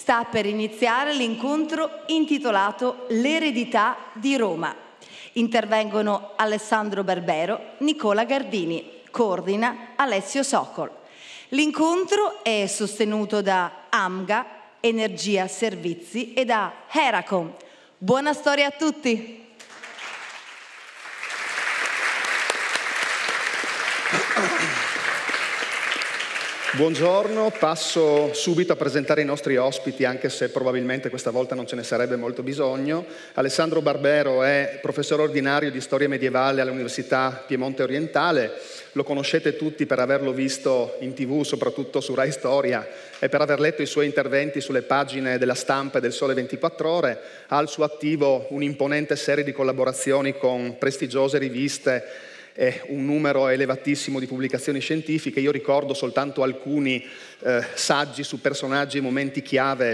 Sta per iniziare l'incontro intitolato L'eredità di Roma. Intervengono Alessandro Barbero, Nicola Gardini, coordina Alessio Socol. L'incontro è sostenuto da AMGA, Energia Servizi, e da Heracom. Buona storia a tutti! Buongiorno, passo subito a presentare i nostri ospiti, anche se probabilmente questa volta non ce ne sarebbe molto bisogno. Alessandro Barbero è professore ordinario di storia medievale all'Università Piemonte Orientale. Lo conoscete tutti per averlo visto in TV, soprattutto su Rai Storia, e per aver letto i suoi interventi sulle pagine della Stampa e del Sole 24 Ore. Ha al suo attivo un'imponente serie di collaborazioni con prestigiose riviste e un numero elevatissimo di pubblicazioni scientifiche. Io ricordo soltanto alcuni saggi su personaggi e momenti chiave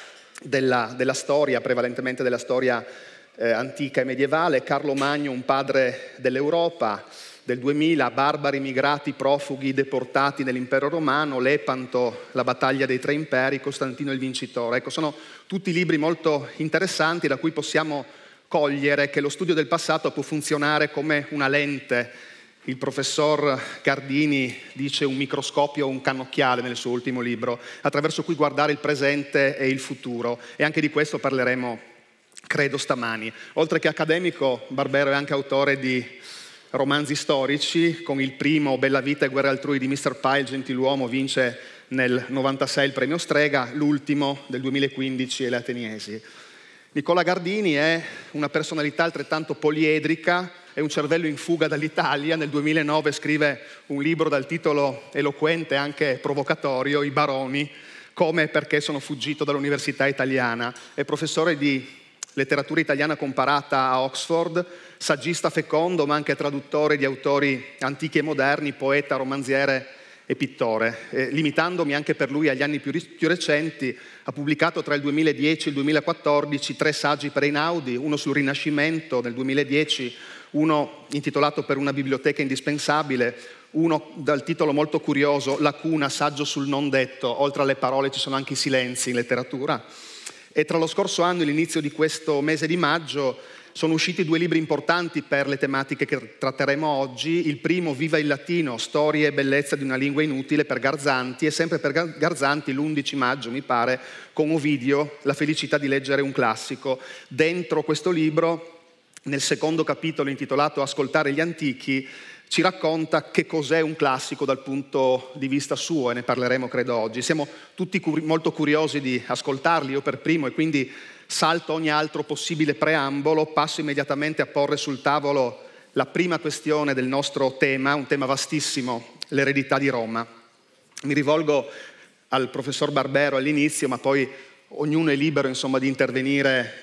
della storia, prevalentemente della storia antica e medievale. Carlo Magno, un padre dell'Europa, del 2000, barbari, migrati, profughi, deportati nell'impero romano, Lepanto, la battaglia dei tre imperi, Costantino il vincitore. Ecco, sono tutti libri molto interessanti da cui possiamo cogliere che lo studio del passato può funzionare come una lente. Il professor Gardini dice un microscopio o un cannocchiale nel suo ultimo libro, attraverso cui guardare il presente e il futuro, e anche di questo parleremo, credo, stamani. Oltre che accademico, Barbero è anche autore di romanzi storici. Con il primo, Bella vita e guerra altrui, di Mr. Pye, il gentiluomo, vince nel 96 il premio Strega, l'ultimo del 2015 è Le Ateniesi. Nicola Gardini è una personalità altrettanto poliedrica, è un cervello in fuga dall'Italia. Nel 2009 scrive un libro dal titolo eloquente e anche provocatorio, I baroni, come e perché sono fuggito dall'università italiana. È professore di letteratura italiana comparata a Oxford, saggista fecondo, ma anche traduttore di autori antichi e moderni, poeta, romanziere e pittore. Limitandomi anche per lui agli anni più recenti, ha pubblicato tra il 2010 e il 2014 3 saggi per Einaudi, uno sul Rinascimento nel 2010, uno intitolato Per una biblioteca indispensabile, uno dal titolo molto curioso Lacuna, saggio sul non detto. Oltre alle parole ci sono anche i silenzi in letteratura. E tra lo scorso anno e l'inizio di questo mese di maggio sono usciti 2 libri importanti per le tematiche che tratteremo oggi. Il primo, Viva il latino, storia e bellezza di una lingua inutile, per Garzanti, e sempre per Garzanti l'11 maggio, mi pare, con Ovidio, La felicità di leggere un classico. Dentro questo libro, nel secondo capitolo intitolato Ascoltare gli antichi, ci racconta che cos'è un classico dal punto di vista suo, e ne parleremo credo oggi. Siamo tutti molto curiosi di ascoltarli, io per primo, e quindi salto ogni altro possibile preambolo, passo immediatamente a porre sul tavolo la prima questione del nostro tema, un tema vastissimo, l'eredità di Roma. Mi rivolgo al professor Barbero all'inizio, ma poi ognuno è libero, insomma, di intervenire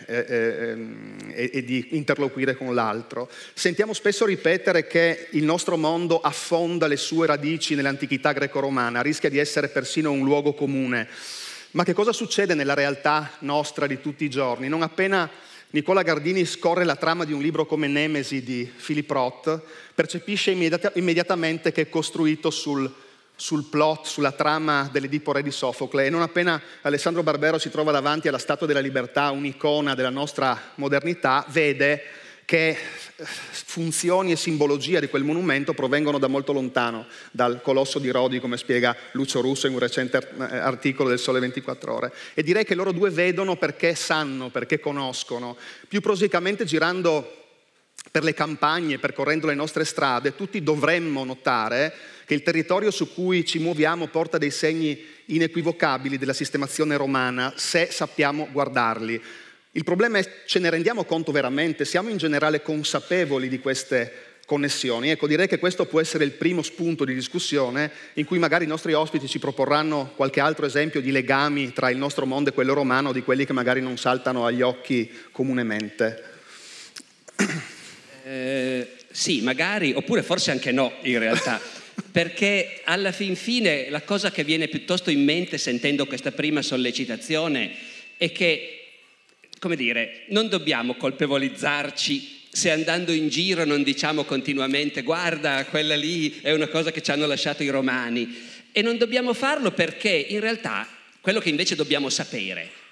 e di interloquire con l'altro. Sentiamo spesso ripetere che il nostro mondo affonda le sue radici nell'antichità greco-romana, rischia di essere persino un luogo comune. Ma che cosa succede nella realtà nostra di tutti i giorni? Non appena Nicola Gardini scorre la trama di un libro come Nemesi di Philip Roth, percepisce immediatamente che è costruito sul plot, sulla trama dell'Edipo Re di Sofocle. E non appena Alessandro Barbero si trova davanti alla Statua della Libertà, un'icona della nostra modernità, vede che funzioni e simbologia di quel monumento provengono da molto lontano, dal Colosso di Rodi, come spiega Lucio Russo in un recente articolo del Sole 24 Ore. E direi che loro due vedono perché sanno, perché conoscono. Più prosicamente, girando per le campagne, percorrendo le nostre strade, tutti dovremmo notare che il territorio su cui ci muoviamo porta dei segni inequivocabili della sistemazione romana, se sappiamo guardarli. Il problema è: ce ne rendiamo conto veramente? Siamo in generale consapevoli di queste connessioni? Ecco, direi che questo può essere il primo spunto di discussione, in cui magari i nostri ospiti ci proporranno qualche altro esempio di legami tra il nostro mondo e quello romano, di quelli che magari non saltano agli occhi comunemente. Sì, magari, oppure forse anche no, in realtà. Perché alla fin fine la cosa che viene piuttosto in mente sentendo questa prima sollecitazione è che, come dire, non dobbiamo colpevolizzarci se andando in giro non diciamo continuamente guarda, quella lì è una cosa che ci hanno lasciato i romani, e non dobbiamo farlo perché in realtà quello che invece dobbiamo sapere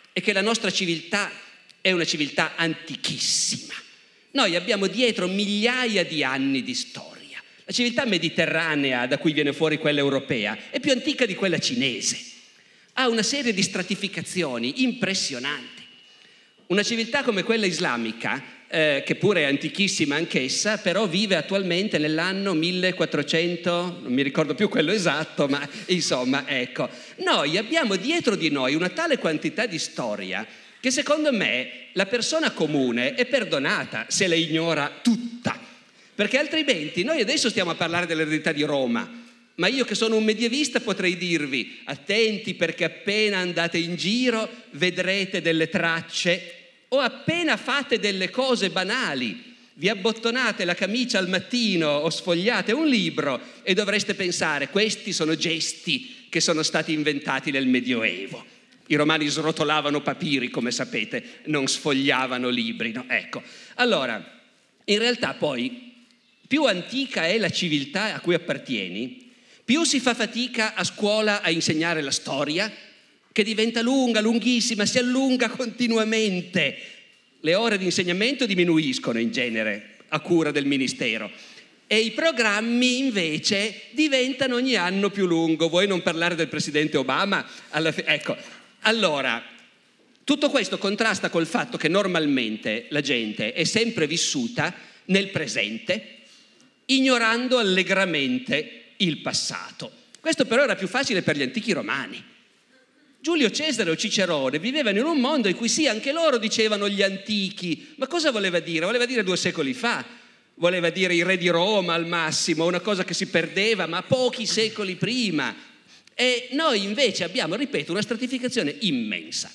è che la nostra civiltà è una civiltà antichissima. Noi abbiamo dietro migliaia di anni di storia. La civiltà mediterranea, da cui viene fuori quella europea, è più antica di quella cinese. Ha una serie di stratificazioni impressionanti. Una civiltà come quella islamica, che pure è antichissima anch'essa, però vive attualmente nell'anno 1400, non mi ricordo più quello esatto, ma insomma, ecco. Noi abbiamo dietro di noi una tale quantità di storia che secondo me la persona comune è perdonata se la ignora tutta, perché altrimenti noi adesso stiamo a parlare dell'eredità di Roma, ma io che sono un medievista potrei dirvi: attenti, perché appena andate in giro vedrete delle tracce, o appena fate delle cose banali, vi abbottonate la camicia al mattino o sfogliate un libro e dovreste pensare: questi sono gesti che sono stati inventati nel Medioevo. I romani srotolavano papiri, come sapete, non sfogliavano libri, no? Ecco. Allora, in realtà poi, più antica è la civiltà a cui appartieni, più si fa fatica a scuola a insegnare la storia, che diventa lunga, lunghissima, si allunga continuamente. Le ore di insegnamento diminuiscono in genere a cura del ministero e i programmi invece diventano ogni anno più lungo. Vuoi non parlare del presidente Obama? Ecco, allora, tutto questo contrasta col fatto che normalmente la gente è sempre vissuta nel presente, ignorando allegramente il passato. Questo però era più facile per gli antichi romani. Giulio Cesare o Cicerone vivevano in un mondo in cui sì, anche loro dicevano gli antichi, ma cosa voleva dire? Voleva dire 2 secoli fa, voleva dire i re di Roma al massimo, una cosa che si perdeva ma pochi secoli prima. E noi invece abbiamo, ripeto, una stratificazione immensa.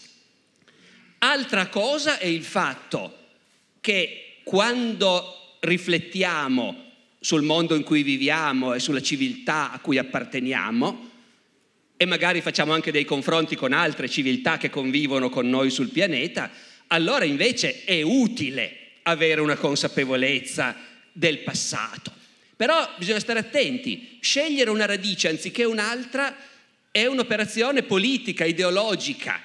Altra cosa è il fatto che quando riflettiamo sul mondo in cui viviamo e sulla civiltà a cui apparteniamo, e magari facciamo anche dei confronti con altre civiltà che convivono con noi sul pianeta, allora invece è utile avere una consapevolezza del passato. Però bisogna stare attenti, scegliere una radice anziché un'altra è un'operazione politica, ideologica.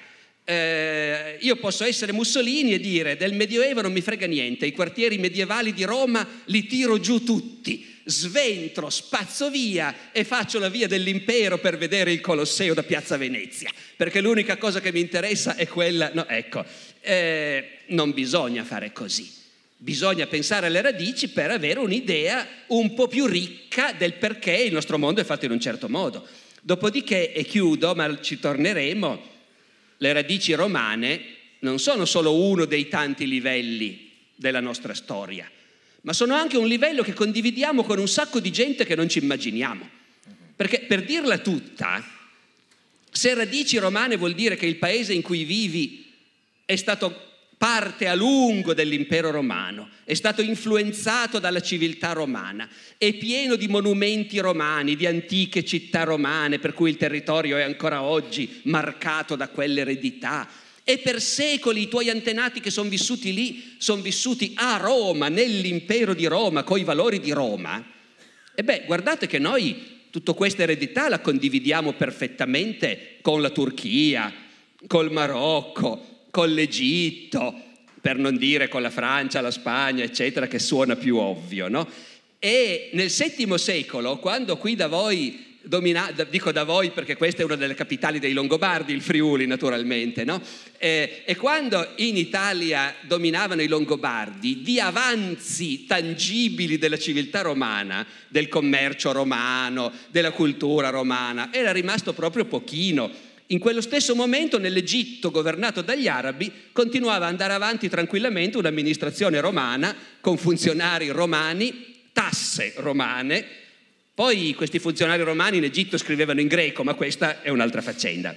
Io posso essere Mussolini e dire: del Medioevo non mi frega niente, i quartieri medievali di Roma li tiro giù tutti, sventro, spazzo via e faccio la via dell'impero per vedere il Colosseo da Piazza Venezia, perché l'unica cosa che mi interessa è quella. No, ecco, non bisogna fare così. Bisogna pensare alle radici per avere un'idea un po' più ricca del perché il nostro mondo è fatto in un certo modo. Dopodiché, e chiudo, ma ci torneremo, le radici romane non sono solo uno dei tanti livelli della nostra storia, ma sono anche un livello che condividiamo con un sacco di gente che non ci immaginiamo. Perché, per dirla tutta, se radici romane vuol dire che il paese in cui vivi è stato parte a lungo dell'impero romano, è stato influenzato dalla civiltà romana, è pieno di monumenti romani, di antiche città romane, per cui il territorio è ancora oggi marcato da quell'eredità. E per secoli i tuoi antenati che sono vissuti lì, sono vissuti a Roma, nell'impero di Roma, coi valori di Roma. E beh, guardate che noi tutta questa eredità la condividiamo perfettamente con la Turchia, col Marocco, con l'Egitto, per non dire con la Francia, la Spagna, eccetera, che suona più ovvio, no? E nel VII secolo, quando qui da voi dico da voi perché questa è una delle capitali dei Longobardi, il Friuli naturalmente, no? E quando in Italia dominavano i Longobardi, di avanzi tangibili della civiltà romana, del commercio romano, della cultura romana, era rimasto proprio pochino. In quello stesso momento nell'Egitto governato dagli arabi continuava ad andare avanti tranquillamente un'amministrazione romana con funzionari romani, tasse romane. Poi questi funzionari romani in Egitto scrivevano in greco, ma questa è un'altra faccenda.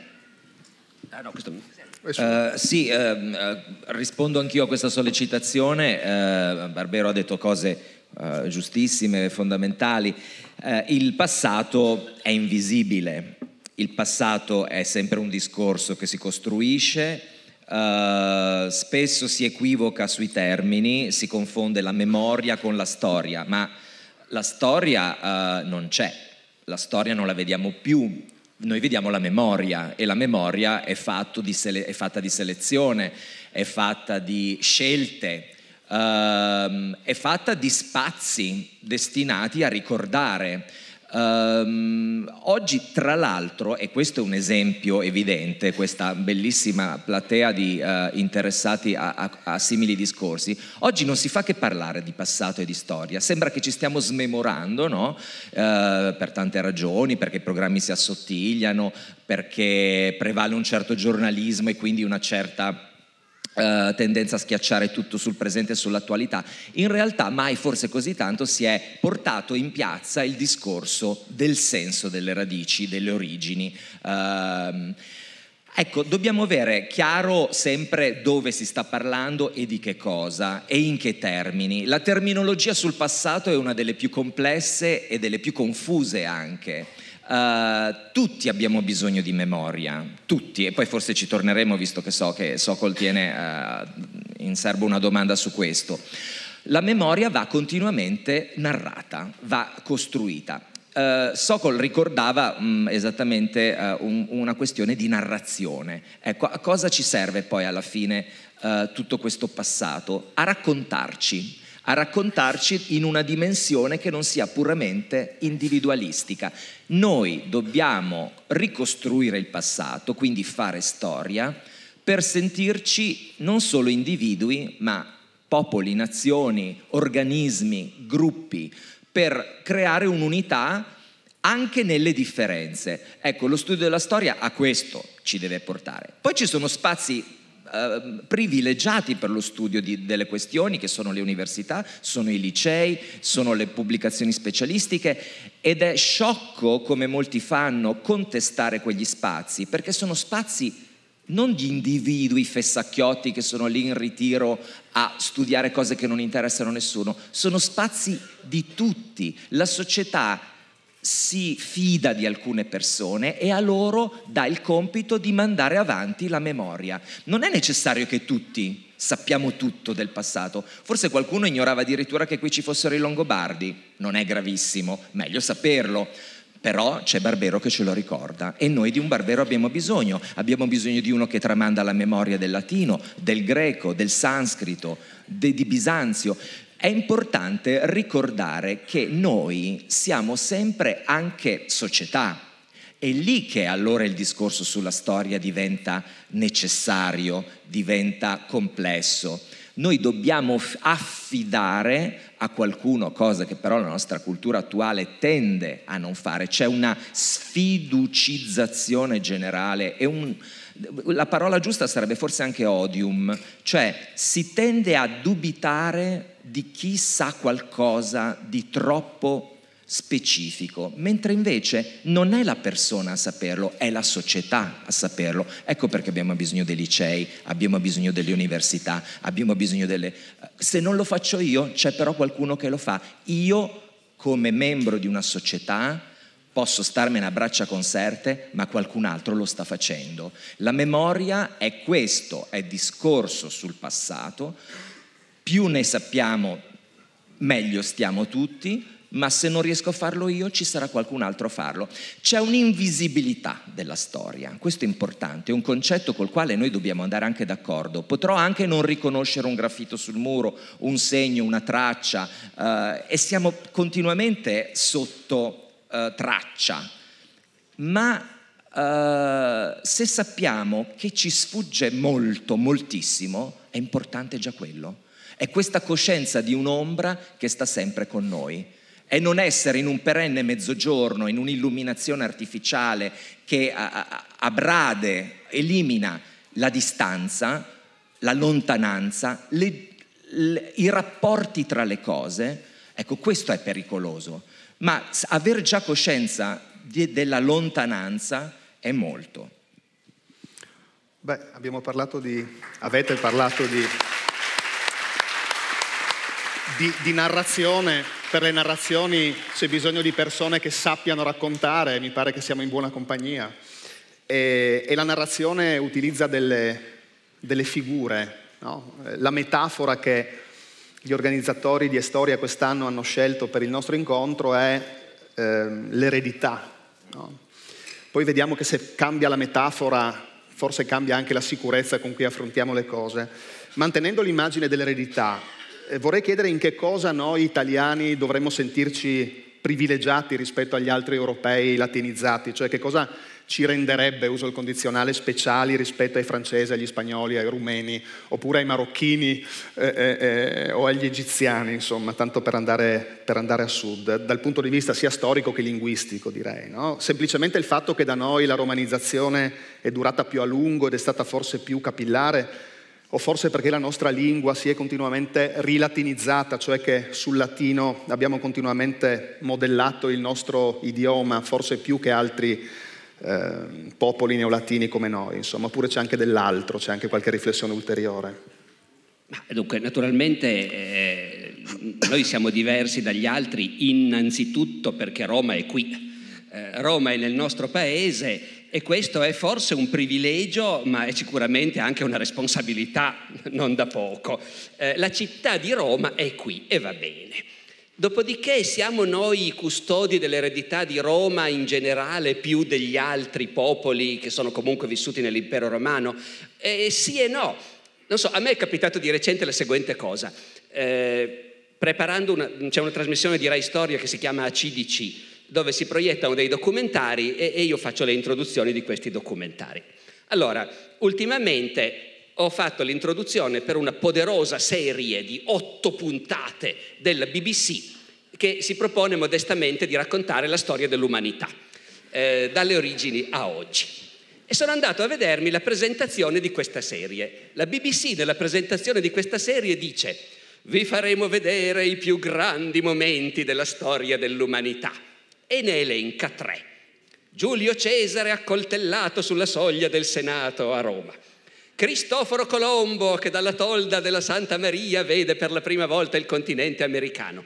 Rispondo anch'io a questa sollecitazione. Barbero ha detto cose giustissime, fondamentali. Il passato è invisibile. Il passato è sempre un discorso che si costruisce, spesso si equivoca sui termini, si confonde la memoria con la storia, ma la storia non c'è, la storia non la vediamo più, noi vediamo la memoria, e la memoria è fatta di selezione, è fatta di scelte, è fatta di spazi destinati a ricordare. Oggi, tra l'altro, e questo è un esempio evidente, questa bellissima platea di interessati a simili discorsi, oggi non si fa che parlare di passato e di storia, sembra che ci stiamo smemorando, no? Per tante ragioni, perché i programmi si assottigliano, perché prevale un certo giornalismo e quindi una certa tendenza a schiacciare tutto sul presente e sull'attualità. In realtà mai forse così tanto si è portato in piazza il discorso del senso delle radici, delle origini. Ecco, dobbiamo avere chiaro sempre dove si sta parlando e di che cosa e in che termini. La terminologia sul passato è una delle più complesse e delle più confuse anche. Tutti abbiamo bisogno di memoria, tutti, e poi forse ci torneremo, visto che so che Sokol tiene in serbo una domanda su questo. La memoria va continuamente narrata, va costruita. Sokol ricordava esattamente una questione di narrazione. Ecco, a cosa ci serve poi alla fine tutto questo passato? A raccontarci in una dimensione che non sia puramente individualistica. Noi dobbiamo ricostruire il passato, quindi fare storia, per sentirci non solo individui, ma popoli, nazioni, organismi, gruppi, per creare un'unità anche nelle differenze. Ecco, lo studio della storia a questo ci deve portare. Poi ci sono spazi privilegiati per lo studio delle questioni, che sono le università, sono i licei, sono le pubblicazioni specialistiche, ed è sciocco, come molti fanno, contestare quegli spazi, perché sono spazi non di individui fessacchiotti che sono lì in ritiro a studiare cose che non interessano a nessuno, sono spazi di tutti. La società si fida di alcune persone e a loro dà il compito di mandare avanti la memoria. Non è necessario che tutti sappiamo tutto del passato. Forse qualcuno ignorava addirittura che qui ci fossero i Longobardi. Non è gravissimo, meglio saperlo. Però c'è Barbero che ce lo ricorda, e noi di un Barbero abbiamo bisogno di uno che tramanda la memoria del latino, del greco, del sanscrito, di Bisanzio. È importante ricordare che noi siamo sempre anche società. È lì che allora il discorso sulla storia diventa necessario, diventa complesso. Noi dobbiamo affidare a qualcuno, cosa che però la nostra cultura attuale tende a non fare. C'è una sfiducizzazione generale e la parola giusta sarebbe forse anche odium, cioè si tende a dubitare di chi sa qualcosa di troppo specifico, mentre invece non è la persona a saperlo, è la società a saperlo. Ecco perché abbiamo bisogno dei licei, abbiamo bisogno delle università, abbiamo bisogno se non lo faccio io, c'è però qualcuno che lo fa. Io, come membro di una società, posso starmene a braccia conserte, ma qualcun altro lo sta facendo. La memoria è questo, è discorso sul passato. Più ne sappiamo, meglio stiamo tutti, ma se non riesco a farlo io, ci sarà qualcun altro a farlo. C'è un'invisibilità della storia, questo è importante, è un concetto col quale noi dobbiamo andare anche d'accordo. Potrò anche non riconoscere un graffito sul muro, un segno, una traccia, e siamo continuamente sotto traccia, ma se sappiamo che ci sfugge molto, moltissimo, è importante già quello. È questa coscienza di un'ombra che sta sempre con noi. E non essere in un perenne mezzogiorno, in un'illuminazione artificiale che abrade, elimina la distanza, la lontananza, i rapporti tra le cose. Ecco, questo è pericoloso. Ma aver già coscienza della lontananza è molto. Beh, avete parlato di narrazione. Per le narrazioni c'è bisogno di persone che sappiano raccontare, mi pare che siamo in buona compagnia. E la narrazione utilizza delle figure, no? La metafora che gli organizzatori di Estoria quest'anno hanno scelto per il nostro incontro è l'eredità, no? Poi vediamo che se cambia la metafora, forse cambia anche la sicurezza con cui affrontiamo le cose. Mantenendo l'immagine dell'eredità, vorrei chiedere in che cosa noi italiani dovremmo sentirci privilegiati rispetto agli altri europei latinizzati, cioè che cosa ci renderebbe, uso il condizionale, speciali rispetto ai francesi, agli spagnoli, ai rumeni, oppure ai marocchini o agli egiziani, insomma, tanto per andare a sud, dal punto di vista sia storico che linguistico, direi, no? Semplicemente il fatto che da noi la romanizzazione è durata più a lungo ed è stata forse più capillare, o forse perché la nostra lingua si è continuamente rilatinizzata, cioè che sul latino abbiamo continuamente modellato il nostro idioma, forse più che altri popoli neolatini come noi, insomma, oppure c'è anche dell'altro, c'è anche qualche riflessione ulteriore. Dunque, naturalmente noi siamo diversi dagli altri innanzitutto perché Roma è qui, Roma è nel nostro paese e questo è forse un privilegio, ma è sicuramente anche una responsabilità non da poco. La città di Roma è qui e va bene. Dopodiché siamo noi i custodi dell'eredità di Roma in generale più degli altri popoli che sono comunque vissuti nell'impero romano? Sì e no. Non so, a me è capitato di recente la seguente cosa. Preparando c'è una trasmissione di Rai Storia che si chiama ACDC, dove si proiettano dei documentari e io faccio le introduzioni di questi documentari. Allora, ultimamente ho fatto l'introduzione per una poderosa serie di 8 puntate della BBC che si propone modestamente di raccontare la storia dell'umanità, dalle origini a oggi. E sono andato a vedermi la presentazione di questa serie. La BBC nella presentazione di questa serie dice: vi faremo vedere i più grandi momenti della storia dell'umanità. E ne elenca 3. Giulio Cesare accoltellato sulla soglia del Senato a Roma. Cristoforo Colombo che dalla tolda della Santa Maria vede per la prima volta il continente americano.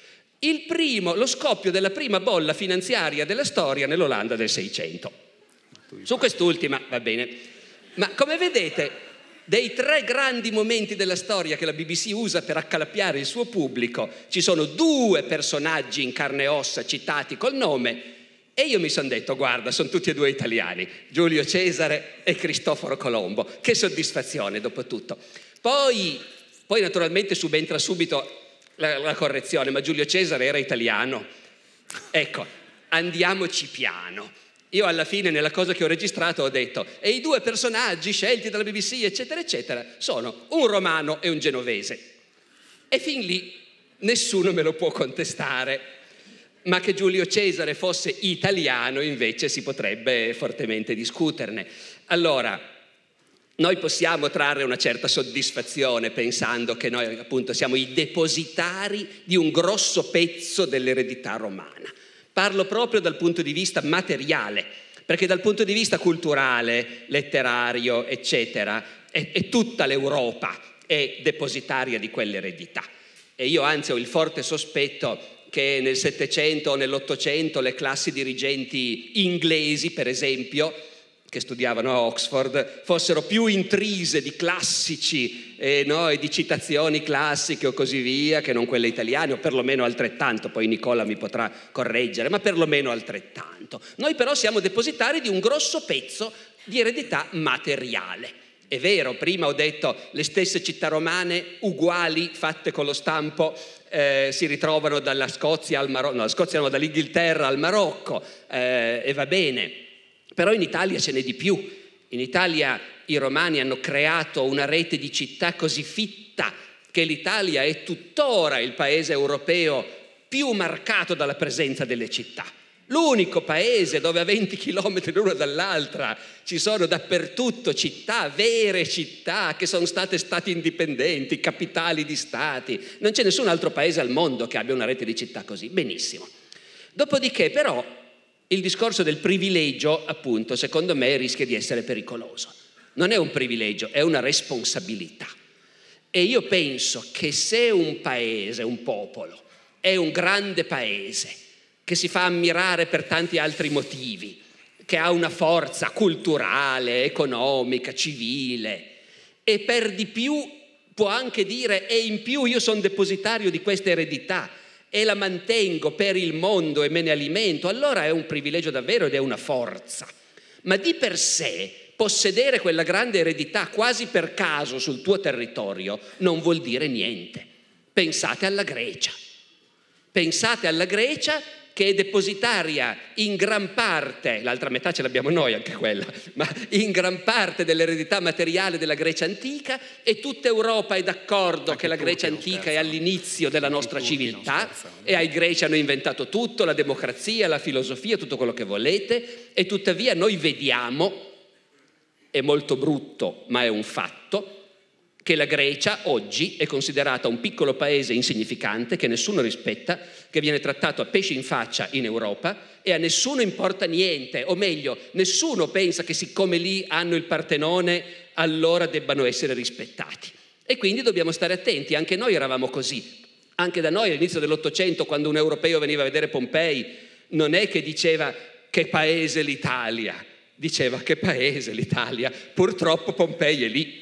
Lo scoppio della prima bolla finanziaria della storia nell'Olanda del 600. Su quest'ultima va bene. Ma come vedete, dei 3 grandi momenti della storia che la BBC usa per accalappiare il suo pubblico, ci sono 2 personaggi in carne e ossa citati col nome. E io mi sono detto, guarda, sono tutti e 2 italiani, Giulio Cesare e Cristoforo Colombo. Che soddisfazione, dopo tutto. Poi naturalmente subentra subito la correzione, ma Giulio Cesare era italiano. Ecco, andiamoci piano. Io alla fine, nella cosa che ho registrato, ho detto, e i 2 personaggi scelti dalla BBC, eccetera, eccetera, sono un romano e un genovese. E fin lì nessuno me lo può contestare. Ma che Giulio Cesare fosse italiano invece si potrebbe fortemente discuterne. Allora, noi possiamo trarre una certa soddisfazione pensando che noi appunto siamo i depositari di un grosso pezzo dell'eredità romana. Parlo proprio dal punto di vista materiale, perché dal punto di vista culturale, letterario, eccetera, è tutta l'Europa è depositaria di quell'eredità. E io anzi ho il forte sospetto che nel Settecento o nell'Ottocento le classi dirigenti inglesi, per esempio, che studiavano a Oxford, fossero più intrise di classici e di citazioni classiche o così via, che non quelle italiane, o perlomeno altrettanto, poi Nicola mi potrà correggere, ma perlomeno altrettanto. Noi però siamo depositari di un grosso pezzo di eredità materiale. È vero, prima ho detto le stesse città romane uguali, fatte con lo stampo, si ritrovano dalla Scozia al Marocco, no, la Scozia no, dall'Inghilterra al Marocco, e va bene. Però in Italia ce n'è di più. In Italia i romani hanno creato una rete di città così fitta che l'Italia è tuttora il paese europeo più marcato dalla presenza delle città. L'unico paese dove a 20 chilometri l'una dall'altra ci sono dappertutto città, vere città che sono state stati indipendenti, capitali di stati. Non c'è nessun altro paese al mondo che abbia una rete di città così. Benissimo. Dopodiché però il discorso del privilegio, appunto, secondo me rischia di essere pericoloso. Non è un privilegio, è una responsabilità. E io penso che se un paese, un popolo, è un grande paese che si fa ammirare per tanti altri motivi, che ha una forza culturale, economica, civile, e per di più può anche dire e in più io sono depositario di questa eredità, e la mantengo per il mondo e me ne alimento, allora è un privilegio davvero ed è una forza. Ma di per sé possedere quella grande eredità quasi per caso sul tuo territorio non vuol dire niente. Pensate alla Grecia. Pensate alla Grecia che è depositaria in gran parte, l'altra metà ce l'abbiamo noi anche quella, ma in gran parte dell'eredità materiale della Grecia antica, e tutta Europa è d'accordo che la Grecia antica è all'inizio della nostra civiltà e ai greci hanno inventato tutto, la democrazia, la filosofia, tutto quello che volete, e tuttavia noi vediamo, è molto brutto ma è un fatto, che la Grecia oggi è considerata un piccolo paese insignificante che nessuno rispetta, che viene trattato a pesci in faccia in Europa e a nessuno importa niente, o meglio, nessuno pensa che siccome lì hanno il Partenone allora debbano essere rispettati. E quindi dobbiamo stare attenti, anche noi eravamo così. Anche da noi all'inizio dell'Ottocento, quando un europeo veniva a vedere Pompei, non è che diceva che paese l'Italia, diceva che paese l'Italia, purtroppo Pompei è lì.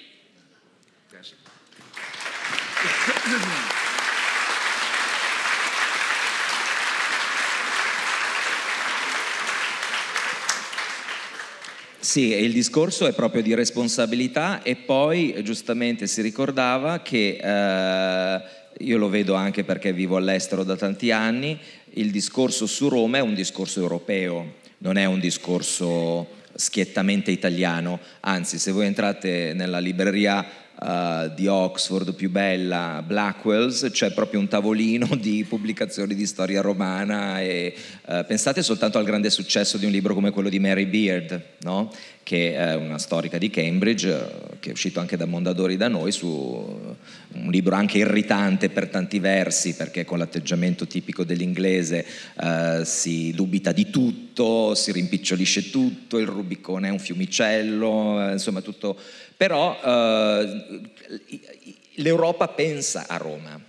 Sì, e il discorso è proprio di responsabilità, e poi giustamente si ricordava che, io lo vedo anche perché vivo all'estero da tanti anni, il discorso su Roma è un discorso europeo, non è un discorso schiettamente italiano, anzi se voi entrate nella libreria di Oxford più bella, Blackwell's, c'è proprio un tavolino di pubblicazioni di storia romana, e pensate soltanto al grande successo di un libro come quello di Mary Beard, no? Che è una storica di Cambridge, che è uscito anche da Mondadori da noi, su un libro anche irritante per tanti versi, perché con l'atteggiamento tipico dell'inglese si dubita di tutto, si rimpicciolisce tutto, il Rubicone è un fiumicello, insomma tutto. Però l'Europa pensa a Roma.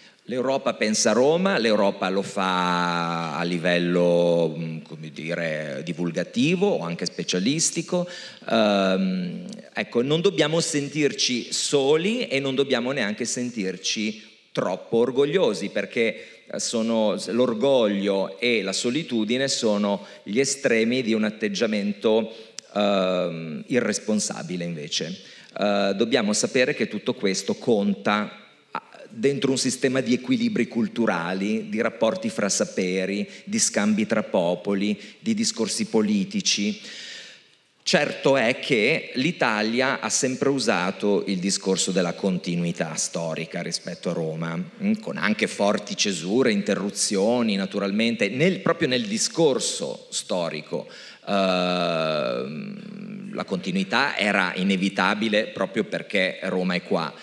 L'Europa lo fa a livello, come dire, divulgativo o anche specialistico. Ecco, non dobbiamo sentirci soli e non dobbiamo neanche sentirci troppo orgogliosi, perché l'orgoglio e la solitudine sono gli estremi di un atteggiamento irresponsabile. Invece dobbiamo sapere che tutto questo conta dentro un sistema di equilibri culturali, di rapporti fra saperi, di scambi tra popoli, di discorsi politici. Certo è che l'Italia ha sempre usato il discorso della continuità storica rispetto a Roma, con anche forti cesure, interruzioni naturalmente, proprio nel discorso storico. La continuità era inevitabile proprio perché Roma è qua.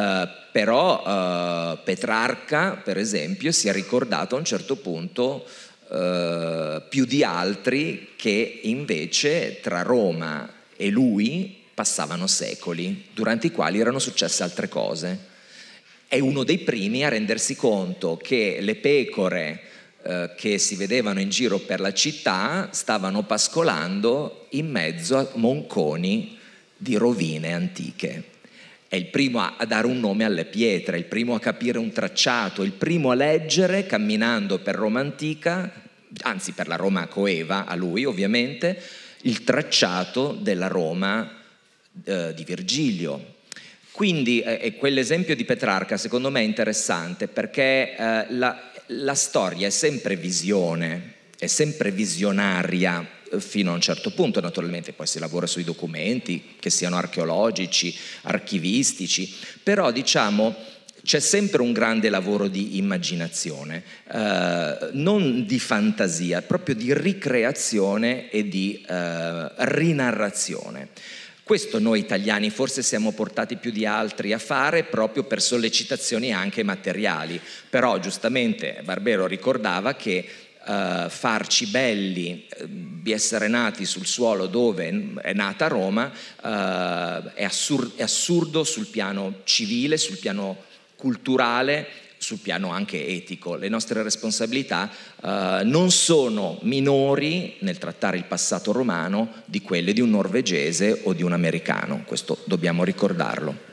Però Petrarca, per esempio, si è ricordato a un certo punto più di altri che invece tra Roma e lui passavano secoli, durante i quali erano successe altre cose. È uno dei primi a rendersi conto che le pecore che si vedevano in giro per la città stavano pascolando in mezzo a monconi di rovine antiche. È il primo a dare un nome alle pietre, il primo a capire un tracciato, il primo a leggere, camminando per Roma antica, anzi per la Roma coeva, a lui ovviamente, il tracciato della Roma di Virgilio. Quindi quell'esempio di Petrarca secondo me è interessante, perché la storia è sempre visione, è sempre visionaria, fino a un certo punto naturalmente, poi si lavora sui documenti, che siano archeologici, archivistici, però diciamo c'è sempre un grande lavoro di immaginazione, non di fantasia, proprio di ricreazione e di rinarrazione. Questo noi italiani forse siamo portati più di altri a fare, proprio per sollecitazioni anche materiali, però giustamente Barbero ricordava che farci belli di essere nati sul suolo dove è nata Roma è assurdo sul piano civile, sul piano culturale, sul piano anche etico. Le nostre responsabilità non sono minori nel trattare il passato romano di quelle di un norvegese o di un americano, questo dobbiamo ricordarlo.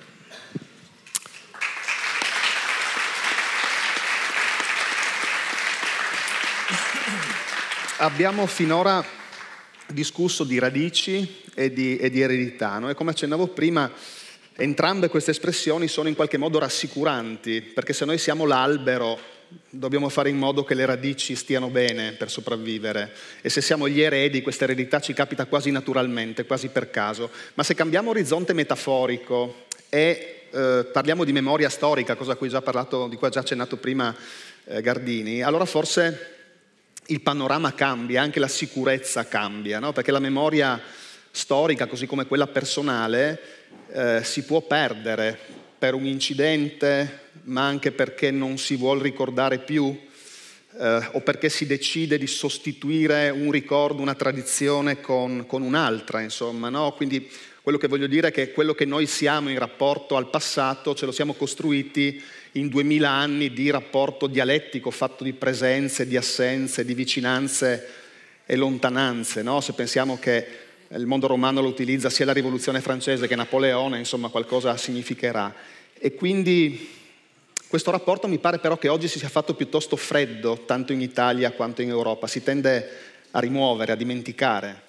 Abbiamo finora discusso di radici e di eredità, no? E come accennavo prima, entrambe queste espressioni sono in qualche modo rassicuranti, perché se noi siamo l'albero dobbiamo fare in modo che le radici stiano bene per sopravvivere, e se siamo gli eredi questa eredità ci capita quasi naturalmente, quasi per caso. Ma se cambiamo orizzonte metaforico e parliamo di memoria storica, cosa di cui ha già accennato prima Gardini, allora forse il panorama cambia, anche la sicurezza cambia, no? Perché la memoria storica, così come quella personale, si può perdere per un incidente, ma anche perché non si vuol ricordare più, o perché si decide di sostituire un ricordo, una tradizione con un'altra, insomma, no? Quindi quello che voglio dire è che quello che noi siamo in rapporto al passato ce lo siamo costruiti in 2000 anni di rapporto dialettico fatto di presenze, di assenze, di vicinanze e lontananze, no? Se pensiamo che il mondo romano lo utilizza sia la rivoluzione francese che Napoleone, insomma qualcosa significherà. E quindi questo rapporto mi pare però che oggi si sia fatto piuttosto freddo, tanto in Italia quanto in Europa, si tende a rimuovere, a dimenticare.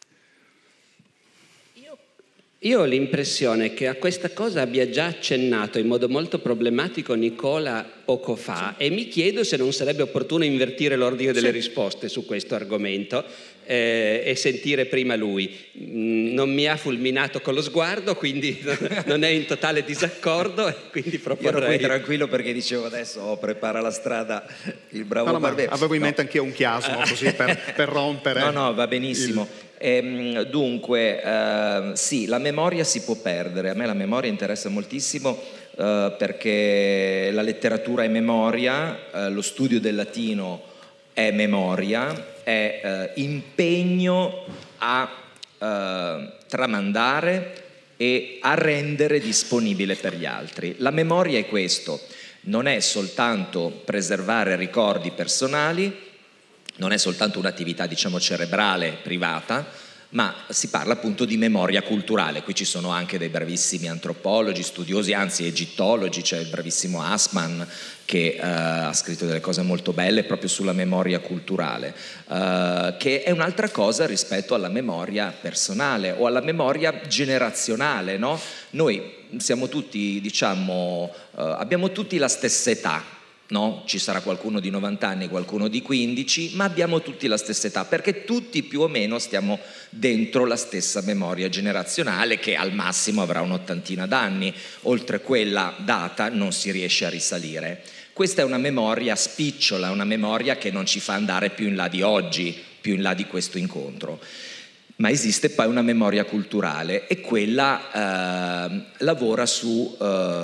Io ho l'impressione che a questa cosa abbia già accennato in modo molto problematico Nicola poco fa, e mi chiedo se non sarebbe opportuno invertire l'ordine delle risposte su questo argomento e sentire prima lui. Non mi ha fulminato con lo sguardo, quindi non è in totale disaccordo, e quindi proporrei... Io ero qui tranquillo perché dicevo adesso prepara la strada il bravo Barbero. Avevo in mente anch'io un chiasmo così per rompere. No, va benissimo. Dunque, sì, la memoria si può perdere. A me la memoria interessa moltissimo perché la letteratura è memoria, lo studio del latino è memoria, è impegno a tramandare e a rendere disponibile per gli altri. La memoria è questo, non è soltanto preservare ricordi personali, non è soltanto un'attività, diciamo, cerebrale, privata, ma si parla appunto di memoria culturale. Qui ci sono anche dei bravissimi antropologi, studiosi, anzi egittologi, c'è il bravissimo Assman che ha scritto delle cose molto belle proprio sulla memoria culturale, che è un'altra cosa rispetto alla memoria personale o alla memoria generazionale, no? Noi siamo tutti, diciamo, abbiamo tutti la stessa età. No? Ci sarà qualcuno di 90 anni, qualcuno di 15, ma abbiamo tutti la stessa età, perché tutti più o meno stiamo dentro la stessa memoria generazionale, che al massimo avrà un'ottantina d'anni. Oltre quella data non si riesce a risalire. Questa è una memoria spicciola, una memoria che non ci fa andare più in là di oggi, più in là di questo incontro. Ma esiste poi una memoria culturale, e quella lavora su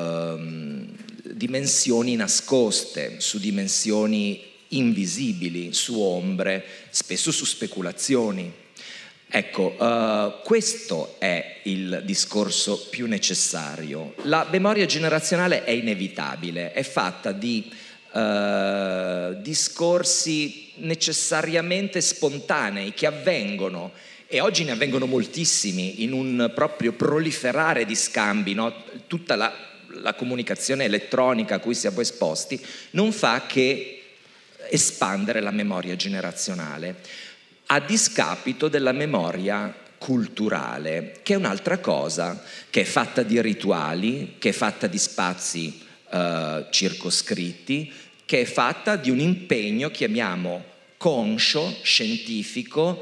dimensioni nascoste, su dimensioni invisibili, su ombre, spesso su speculazioni. Ecco, questo è il discorso più necessario. La memoria generazionale è inevitabile, è fatta di discorsi necessariamente spontanei che avvengono, e oggi ne avvengono moltissimi in un proprio proliferare di scambi, no? Tutta la comunicazione elettronica a cui siamo esposti non fa che espandere la memoria generazionale, a discapito della memoria culturale, che è un'altra cosa, che è fatta di rituali, che è fatta di spazi circoscritti, che è fatta di un impegno, chiamiamo conscio, scientifico,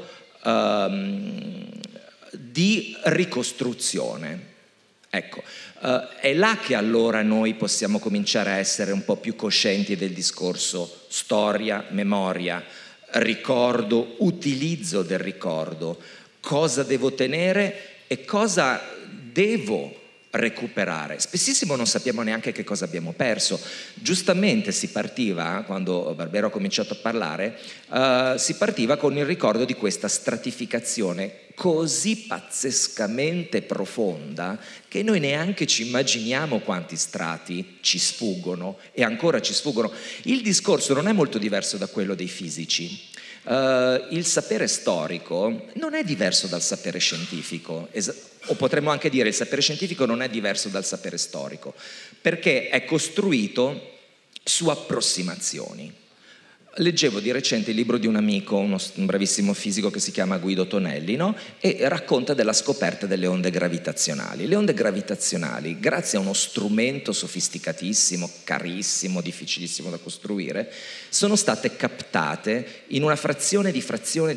di ricostruzione. Ecco, è là che allora noi possiamo cominciare a essere un po' più coscienti del discorso storia, memoria, ricordo, utilizzo del ricordo, cosa devo tenere e cosa devo recuperare. Spessissimo non sappiamo neanche che cosa abbiamo perso. Giustamente si partiva, quando Barbero ha cominciato a parlare, si partiva con il ricordo di questa stratificazione così pazzescamente profonda che noi neanche ci immaginiamo quanti strati ci sfuggono e ancora ci sfuggono. Il discorso non è molto diverso da quello dei fisici. Il sapere storico non è diverso dal sapere scientifico, o potremmo anche dire il sapere scientifico non è diverso dal sapere storico, perché è costruito su approssimazioni. Leggevo di recente il libro di un amico, un bravissimo fisico che si chiama Guido Tonelli, no? E racconta della scoperta delle onde gravitazionali. Le onde gravitazionali, grazie a uno strumento sofisticatissimo, carissimo, difficilissimo da costruire, sono state captate in una frazione di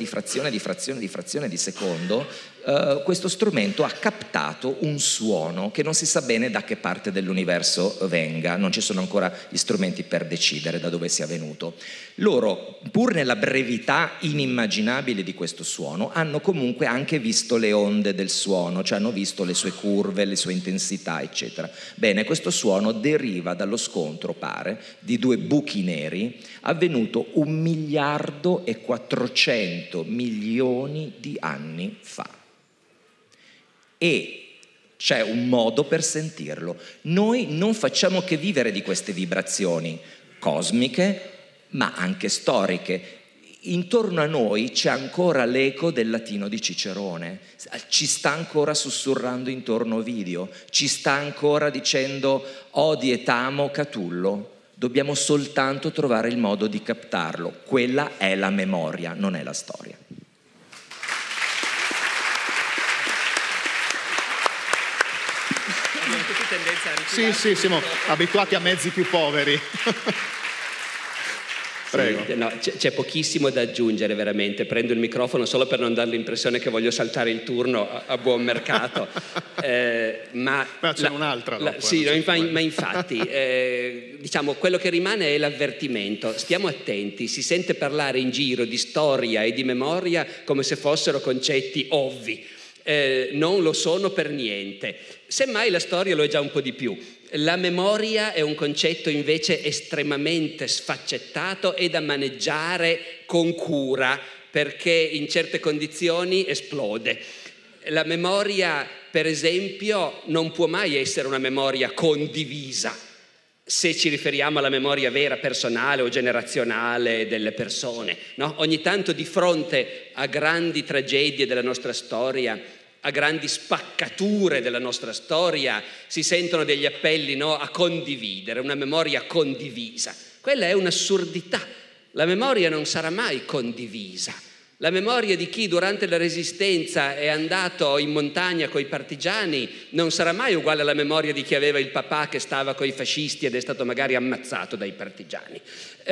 secondo. Questo strumento ha captato un suono che non si sa bene da che parte dell'universo venga, non ci sono ancora gli strumenti per decidere da dove sia venuto. Loro, pur nella brevità inimmaginabile di questo suono, hanno comunque anche visto le onde del suono, cioè hanno visto le sue curve, le sue intensità, eccetera. Bene, questo suono deriva dallo scontro, pare, di due buchi neri avvenuto 1.400 milioni di anni fa. E c'è un modo per sentirlo. Noi non facciamo che vivere di queste vibrazioni cosmiche, ma anche storiche. Intorno a noi c'è ancora l'eco del latino di Cicerone, ci sta ancora sussurrando intorno Ovidio, ci sta ancora dicendo odi et amo Catullo. Dobbiamo soltanto trovare il modo di captarlo. Quella è la memoria, non è la storia. Sì, siamo abituati a mezzi più poveri. Prego. Sì, no, c'è pochissimo da aggiungere veramente. Prendo il microfono solo per non dare l'impressione che voglio saltare il turno a buon mercato. Ma c'è un'altra. Sì, ma infatti, diciamo, quello che rimane è l'avvertimento. Stiamo attenti, si sente parlare in giro di storia e di memoria come se fossero concetti ovvi. Non lo sono per niente. Semmai la storia lo è già un po' di più. La memoria è un concetto invece estremamente sfaccettato e da maneggiare con cura, perché in certe condizioni esplode. La memoria, per esempio, non può mai essere una memoria condivisa, se ci riferiamo alla memoria vera, personale o generazionale delle persone, no? Ogni tanto di fronte a grandi tragedie della nostra storia, a grandi spaccature della nostra storia, si sentono degli appelli, no, a condividere, una memoria condivisa. Quella è un'assurdità. La memoria non sarà mai condivisa. La memoria di chi durante la Resistenza è andato in montagna coi partigiani non sarà mai uguale alla memoria di chi aveva il papà che stava coi fascisti ed è stato magari ammazzato dai partigiani.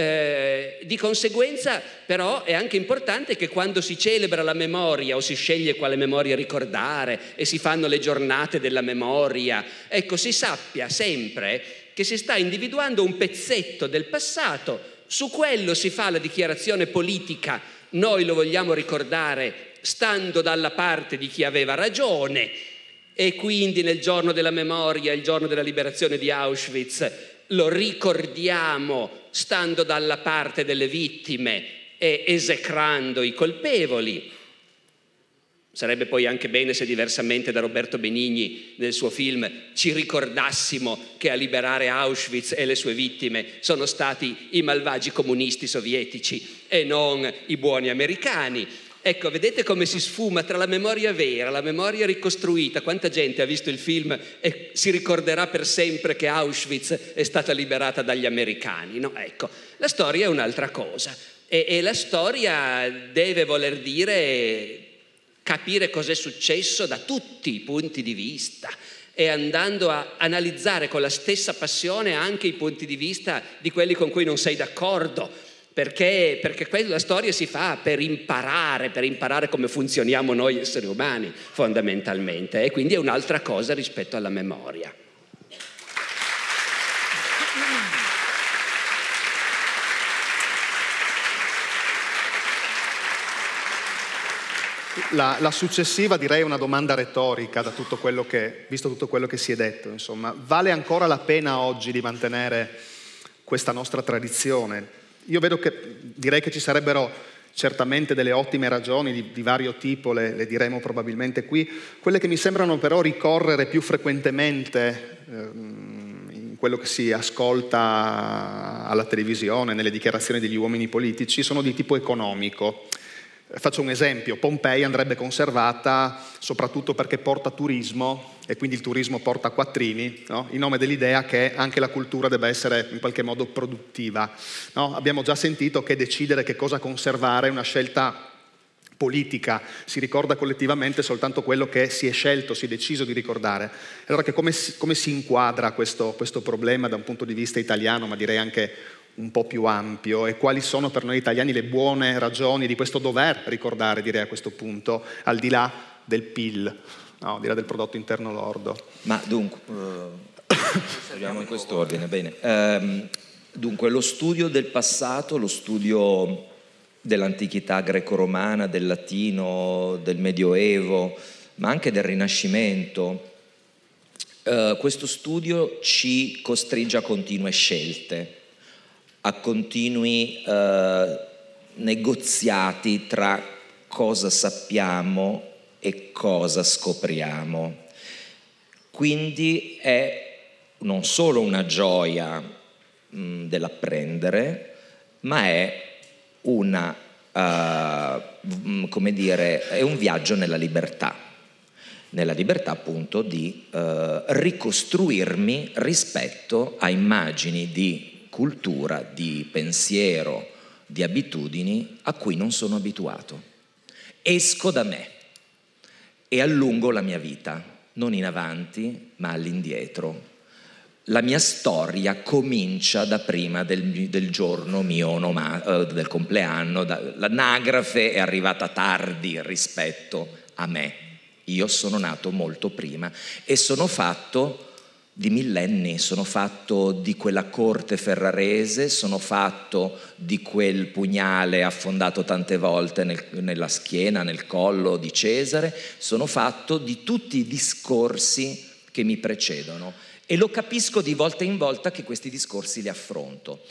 Di conseguenza, però, è anche importante che quando si celebra la memoria o si sceglie quale memoria ricordare e si fanno le giornate della memoria, ecco, si sappia sempre che si sta individuando un pezzetto del passato, su quello si fa la dichiarazione politica. Noi lo vogliamo ricordare stando dalla parte di chi aveva ragione, e quindi nel giorno della memoria, il giorno della liberazione di Auschwitz, lo ricordiamo stando dalla parte delle vittime e esecrando i colpevoli. Sarebbe poi anche bene se, diversamente da Roberto Benigni nel suo film, ci ricordassimo che a liberare Auschwitz e le sue vittime sono stati i malvagi comunisti sovietici e non i buoni americani. Ecco, vedete come si sfuma tra la memoria vera, la memoria ricostruita. Quanta gente ha visto il film e si ricorderà per sempre che Auschwitz è stata liberata dagli americani, no? Ecco, la storia è un'altra cosa e la storia deve voler dire capire cos'è successo da tutti i punti di vista e andando a analizzare con la stessa passione anche i punti di vista di quelli con cui non sei d'accordo, perché la storia si fa per imparare come funzioniamo noi esseri umani fondamentalmente, e quindi è un'altra cosa rispetto alla memoria. La successiva direi è una domanda retorica, visto tutto quello che si è detto. Insomma, vale ancora la pena oggi di mantenere questa nostra tradizione? Io direi che ci sarebbero certamente delle ottime ragioni di vario tipo, le diremo probabilmente qui. Quelle che mi sembrano però ricorrere più frequentemente in quello che si ascolta alla televisione, nelle dichiarazioni degli uomini politici, sono di tipo economico. Faccio un esempio: Pompei andrebbe conservata soprattutto perché porta turismo e quindi il turismo porta quattrini, no? In nome dell'idea che anche la cultura debba essere in qualche modo produttiva, no? Abbiamo già sentito che decidere che cosa conservare è una scelta politica, si ricorda collettivamente soltanto quello che si è scelto, si è deciso di ricordare. Allora come si inquadra questo problema da un punto di vista italiano, ma direi anche un po' più ampio, e quali sono per noi italiani le buone ragioni di questo dover ricordare, direi a questo punto, al di là del PIL, no, al di là del prodotto interno lordo? Ma dunque, andiamo in quest'ordine, bene. Dunque, lo studio del passato, lo studio dell'antichità greco-romana, del latino, del Medioevo, ma anche del Rinascimento, questo studio ci costringe a continue scelte, a continui negoziati tra cosa sappiamo e cosa scopriamo. Quindi è non solo una gioia dell'apprendere, ma è come dire, è un viaggio nella libertà appunto di ricostruirmi rispetto a immagini di cultura, di pensiero, di abitudini a cui non sono abituato. Esco da me e allungo la mia vita, non in avanti, ma all'indietro. La mia storia comincia da prima del giorno mio del compleanno. L'anagrafe è arrivata tardi rispetto a me. Io sono nato molto prima e sono fatto di millenni, sono fatto di quella corte ferrarese, sono fatto di quel pugnale affondato tante volte nella schiena, nel collo di Cesare, sono fatto di tutti i discorsi che mi precedono e lo capisco di volta in volta che questi discorsi li affronto.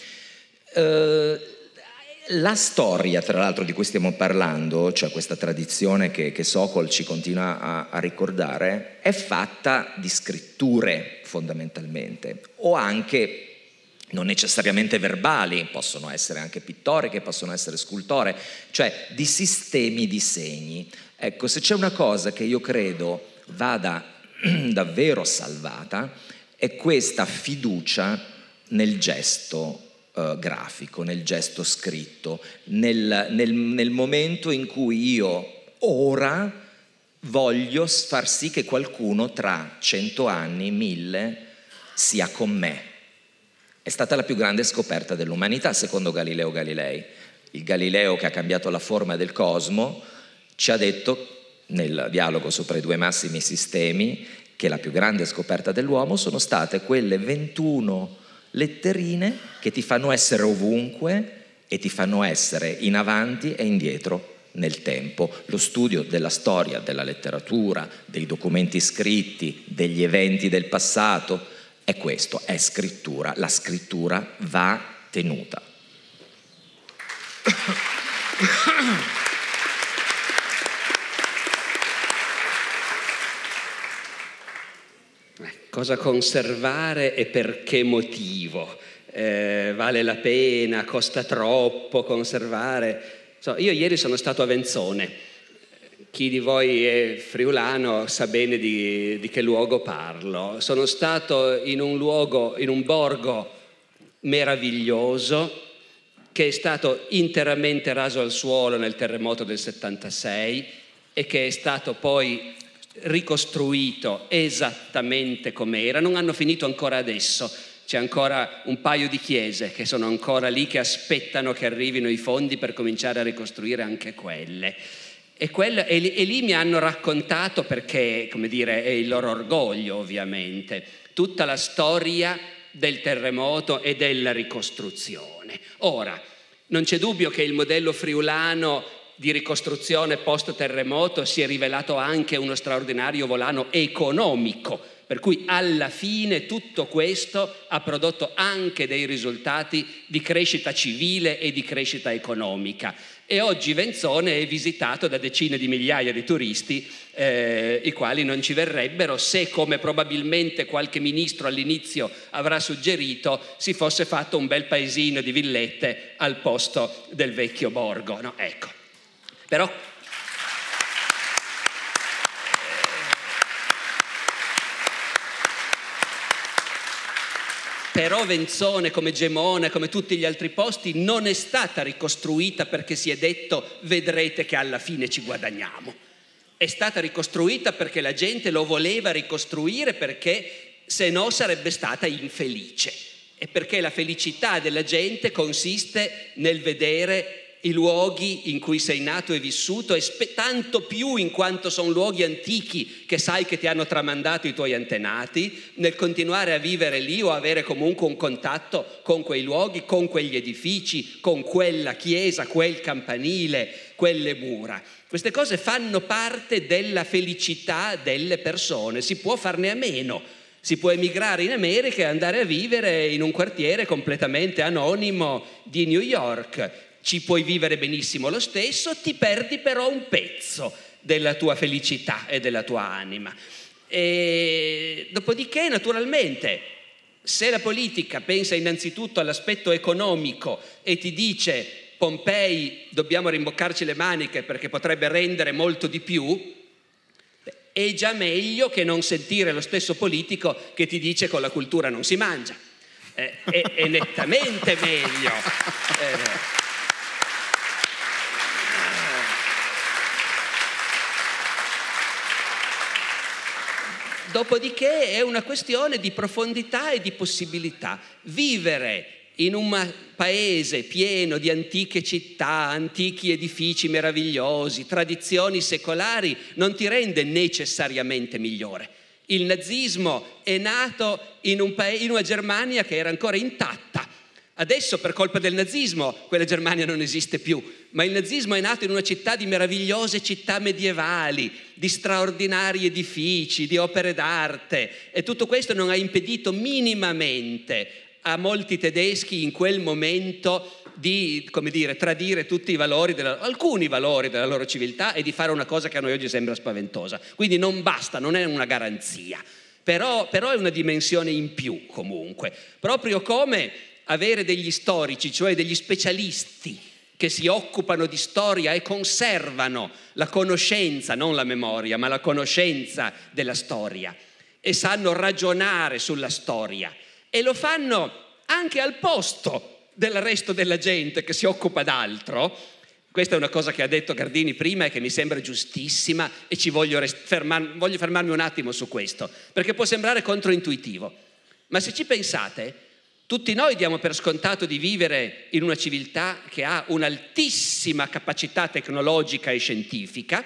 La storia, tra l'altro, di cui stiamo parlando, cioè questa tradizione che Sokol ci continua a ricordare, è fatta di scritture fondamentalmente, o anche non necessariamente verbali, possono essere anche pittoriche, possono essere scultoree, cioè di sistemi di segni. Ecco, se c'è una cosa che io credo vada davvero salvata, è questa fiducia nel gesto grafico, nel gesto scritto, nel momento in cui io ora voglio far sì che qualcuno tra 100 anni, 1000, sia con me. È stata la più grande scoperta dell'umanità, secondo Galileo Galilei. Il Galileo che ha cambiato la forma del cosmo ci ha detto, nel dialogo sopra i due massimi sistemi, che la più grande scoperta dell'uomo sono state quelle 21 letterine che ti fanno essere ovunque e ti fanno essere in avanti e indietro nel tempo. Lo studio della storia, della letteratura, dei documenti scritti, degli eventi del passato è questo, è scrittura. La scrittura va tenuta. Cosa conservare e per che motivo? Vale la pena? Costa troppo conservare? Io ieri sono stato a Venzone. Chi di voi è friulano sa bene di che luogo parlo. Sono stato in un borgo meraviglioso che è stato interamente raso al suolo nel terremoto del 76 e che è stato poi ricostruito esattamente com'era. Non hanno finito ancora adesso, c'è ancora un paio di chiese che sono ancora lì, che aspettano che arrivino i fondi per cominciare a ricostruire anche quelle. E lì mi hanno raccontato, perché, come dire, è il loro orgoglio ovviamente, tutta la storia del terremoto e della ricostruzione. Ora, non c'è dubbio che il modello friulano di ricostruzione post-terremoto si è rivelato anche uno straordinario volano economico, per cui alla fine tutto questo ha prodotto anche dei risultati di crescita civile e di crescita economica. E oggi Venzone è visitato da decine di migliaia di turisti, i quali non ci verrebbero se, come probabilmente qualche ministro all'inizio avrà suggerito, si fosse fatto un bel paesino di villette al posto del vecchio borgo, no? Ecco. Però Venzone, come Gemona, come tutti gli altri posti, non è stata ricostruita perché si è detto vedrete che alla fine ci guadagniamo. È stata ricostruita perché la gente lo voleva ricostruire, perché se no sarebbe stata infelice. E perché la felicità della gente consiste nel vedere i luoghi in cui sei nato e vissuto, e tanto più in quanto sono luoghi antichi che sai che ti hanno tramandato i tuoi antenati, nel continuare a vivere lì o avere comunque un contatto con quei luoghi, con quegli edifici, con quella chiesa, quel campanile, quelle mura. Queste cose fanno parte della felicità delle persone, si può farne a meno. Si può emigrare in America e andare a vivere in un quartiere completamente anonimo di New York. Ci puoi vivere benissimo lo stesso, ti perdi però un pezzo della tua felicità e della tua anima. E dopodiché, naturalmente, se la politica pensa innanzitutto all'aspetto economico e ti dice Pompei dobbiamo rimboccarci le maniche perché potrebbe rendere molto di più, è già meglio che non sentire lo stesso politico che ti dice con la cultura non si mangia. È nettamente meglio. Dopodiché è una questione di profondità e di possibilità. Vivere in un paese pieno di antiche città, antichi edifici meravigliosi, tradizioni secolari, non ti rende necessariamente migliore. Il nazismo è nato in una Germania che era ancora intatta. Adesso, per colpa del nazismo, quella Germania non esiste più, ma il nazismo è nato in una città di meravigliose città medievali, di straordinari edifici, di opere d'arte, e tutto questo non ha impedito minimamente a molti tedeschi in quel momento di, come dire, tradire tutti i valori, alcuni valori della loro civiltà e di fare una cosa che a noi oggi sembra spaventosa. Quindi non basta, non è una garanzia, però è una dimensione in più comunque, proprio come avere degli storici, cioè degli specialisti che si occupano di storia e conservano la conoscenza, non la memoria, ma la conoscenza della storia, e sanno ragionare sulla storia, e lo fanno anche al posto del resto della gente che si occupa d'altro. Questa è una cosa che ha detto Gardini prima e che mi sembra giustissima, e voglio fermarmi un attimo su questo, perché può sembrare controintuitivo, ma se ci pensate, tutti noi diamo per scontato di vivere in una civiltà che ha un'altissima capacità tecnologica e scientifica,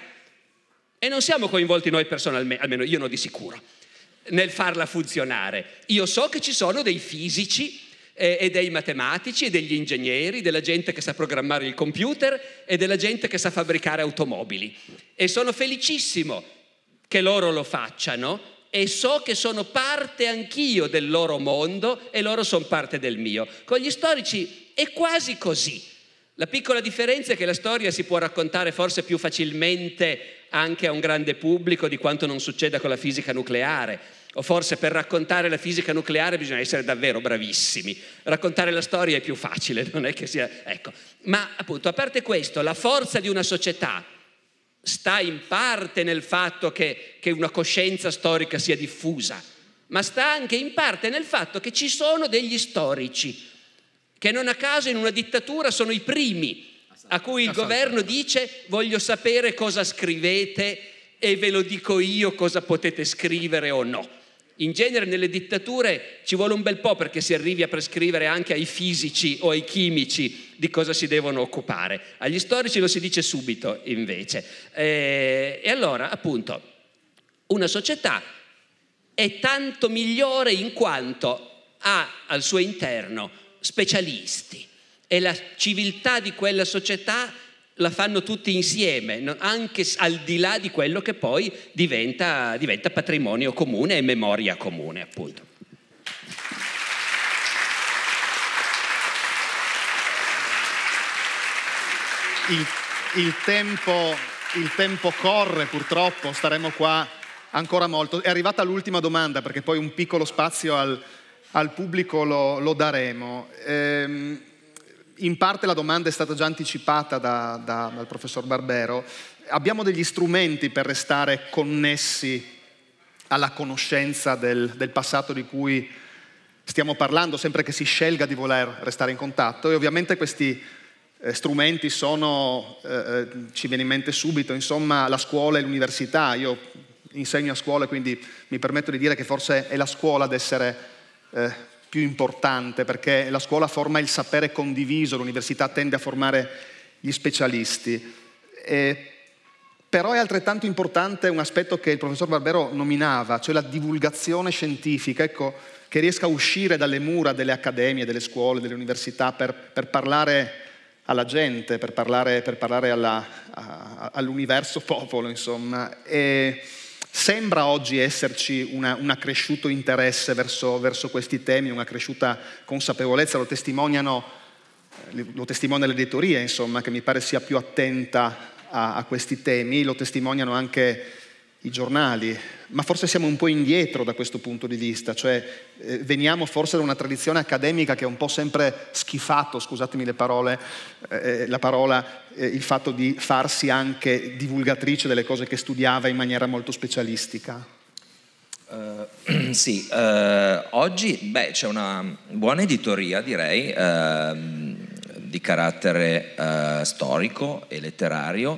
e non siamo coinvolti noi personalmente, almeno io no di sicuro, nel farla funzionare. Io so che ci sono dei fisici e dei matematici e degli ingegneri, della gente che sa programmare il computer e della gente che sa fabbricare automobili, e sono felicissimo che loro lo facciano, e so che sono parte anch'io del loro mondo e loro sono parte del mio. Con gli storici è quasi così. La piccola differenza è che la storia si può raccontare forse più facilmente anche a un grande pubblico di quanto non succeda con la fisica nucleare, o forse per raccontare la fisica nucleare bisogna essere davvero bravissimi. Raccontare la storia è più facile, non è che sia... Ecco. Ma appunto, a parte questo, la forza di una società sta in parte nel fatto che una coscienza storica sia diffusa, ma sta anche in parte nel fatto che ci sono degli storici che non a caso in una dittatura sono i primi a cui il governo dice voglio sapere cosa scrivete e ve lo dico io cosa potete scrivere o no. In genere nelle dittature ci vuole un bel po' perché si arrivi a prescrivere anche ai fisici o ai chimici di cosa si devono occupare. Agli storici lo si dice subito, invece. E allora, appunto, una società è tanto migliore in quanto ha al suo interno specialisti, e la civiltà di quella società la fanno tutti insieme, anche al di là di quello che poi diventa patrimonio comune e memoria comune, appunto. Il tempo corre, purtroppo, staremo qua ancora molto. È arrivata l'ultima domanda, perché poi un piccolo spazio al pubblico lo daremo. in parte la domanda è stata già anticipata dal professor Barbero. Abbiamo degli strumenti per restare connessi alla conoscenza del passato di cui stiamo parlando, sempre che si scelga di voler restare in contatto, e ovviamente questi strumenti sono, ci viene in mente subito, insomma, la scuola e l'università. Io insegno a scuola, quindi mi permetto di dire che forse è la scuola ad essere più importante, perché la scuola forma il sapere condiviso, l'università tende a formare gli specialisti. Però è altrettanto importante un aspetto che il professor Barbero nominava, cioè la divulgazione scientifica, ecco, che riesca a uscire dalle mura delle accademie, delle scuole, delle università per parlare alla gente, per parlare all'universo popolo, insomma. E sembra oggi esserci un accresciuto interesse verso questi temi, una cresciuta consapevolezza, lo testimonia l'editoria, insomma, che mi pare sia più attenta a questi temi, lo testimoniano anche i giornali, ma forse siamo un po' indietro da questo punto di vista, cioè veniamo forse da una tradizione accademica che è un po' sempre schifato, scusatemi la parola, il fatto di farsi anche divulgatrice delle cose che studiava in maniera molto specialistica. Sì, oggi c'è una buona editoria, direi, di carattere storico e letterario,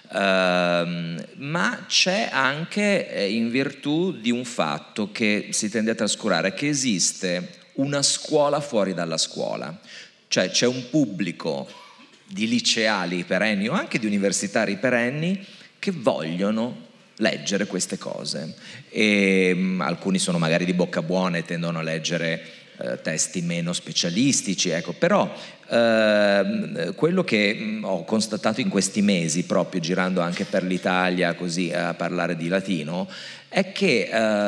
ma c'è anche in virtù di un fatto che si tende a trascurare, che esiste una scuola fuori dalla scuola, cioè c'è un pubblico di liceali perenni o anche di universitari perenni che vogliono leggere queste cose, e alcuni sono magari di bocca buona e tendono a leggere testi meno specialistici, ecco. Però quello che ho constatato in questi mesi, proprio girando anche per l'Italia così a parlare di latino, è che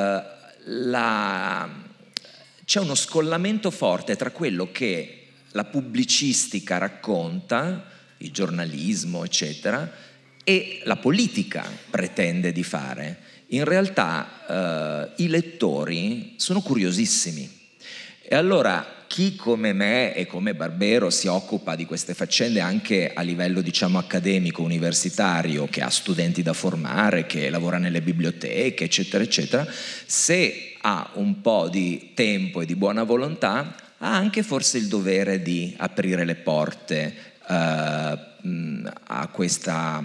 c'è uno scollamento forte tra quello che la pubblicistica racconta, il giornalismo eccetera, e la politica pretende di fare. In realtà i lettori sono curiosissimi, e allora chi come me e come Barbero si occupa di queste faccende anche a livello, diciamo, accademico, universitario, che ha studenti da formare, che lavora nelle biblioteche eccetera eccetera, se ha un po' di tempo e di buona volontà ha anche forse il dovere di aprire le porte a questa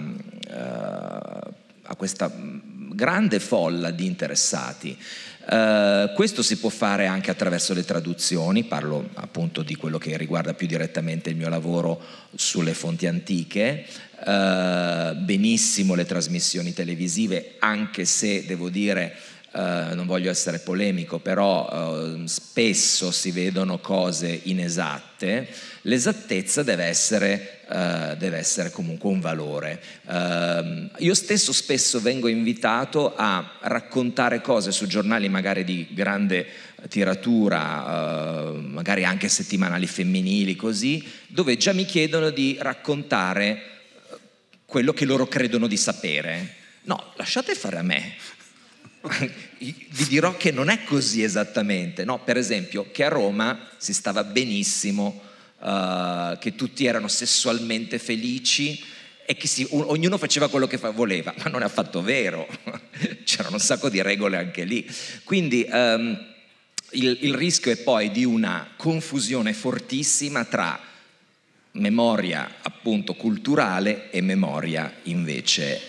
grande folla di interessati. Questo si può fare anche attraverso le traduzioni, parlo appunto di quello che riguarda più direttamente il mio lavoro sulle fonti antiche, benissimo le trasmissioni televisive, anche se devo dire, non voglio essere polemico, però spesso si vedono cose inesatte. L'esattezza deve essere comunque un valore. Io stesso spesso vengo invitato a raccontare cose su giornali magari di grande tiratura, magari anche settimanali femminili, così, dove già mi chiedono di raccontare quello che loro credono di sapere. No, lasciate fare a me. Vi dirò che non è così esattamente, no? Per esempio che a Roma si stava benissimo, che tutti erano sessualmente felici e che ognuno faceva quello che voleva, ma non è affatto vero. C'erano un sacco di regole anche lì, quindi il rischio è poi di una confusione fortissima tra memoria appunto culturale e memoria invece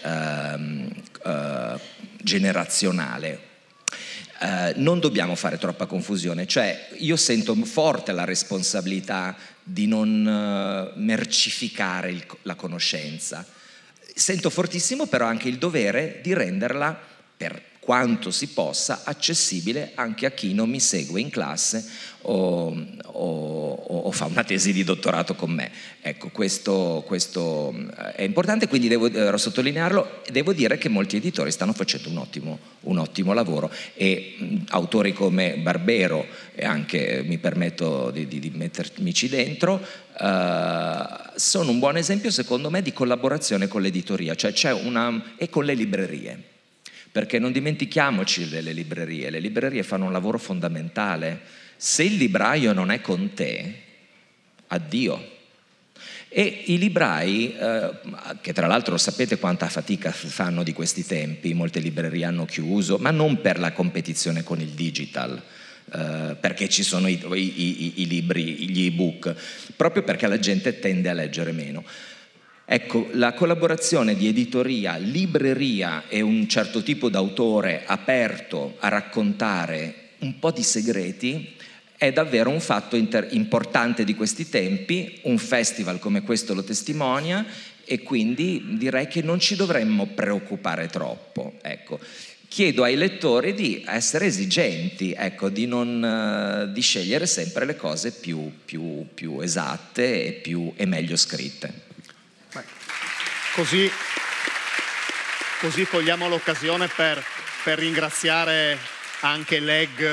generazionale. Non dobbiamo fare troppa confusione, cioè io sento forte la responsabilità di non mercificare la conoscenza, sento fortissimo però anche il dovere di renderla, per quanto si possa, accessibile anche a chi non mi segue in classe o fa una tesi di dottorato con me. Ecco, questo è importante, quindi devo sottolinearlo, e devo dire che molti editori stanno facendo un ottimo lavoro, e autori come Barbero, e anche mi permetto di mettermici dentro, sono un buon esempio secondo me di collaborazione con l'editoria, cioè e con le librerie. Perché non dimentichiamoci delle librerie, le librerie fanno un lavoro fondamentale. Se il libraio non è con te, addio. E i librai, che tra l'altro sapete quanta fatica fanno di questi tempi, molte librerie hanno chiuso, ma non per la competizione con il digital, perché ci sono i libri, gli ebook, proprio perché la gente tende a leggere meno. Ecco, la collaborazione di editoria, libreria e un certo tipo d'autore aperto a raccontare un po' di segreti è davvero un fatto importante di questi tempi. Un festival come questo lo testimonia, e quindi direi che non ci dovremmo preoccupare troppo. Ecco. Chiedo ai lettori di essere esigenti, ecco, di scegliere sempre le cose più esatte e meglio scritte. Così cogliamo l'occasione per ringraziare anche Leg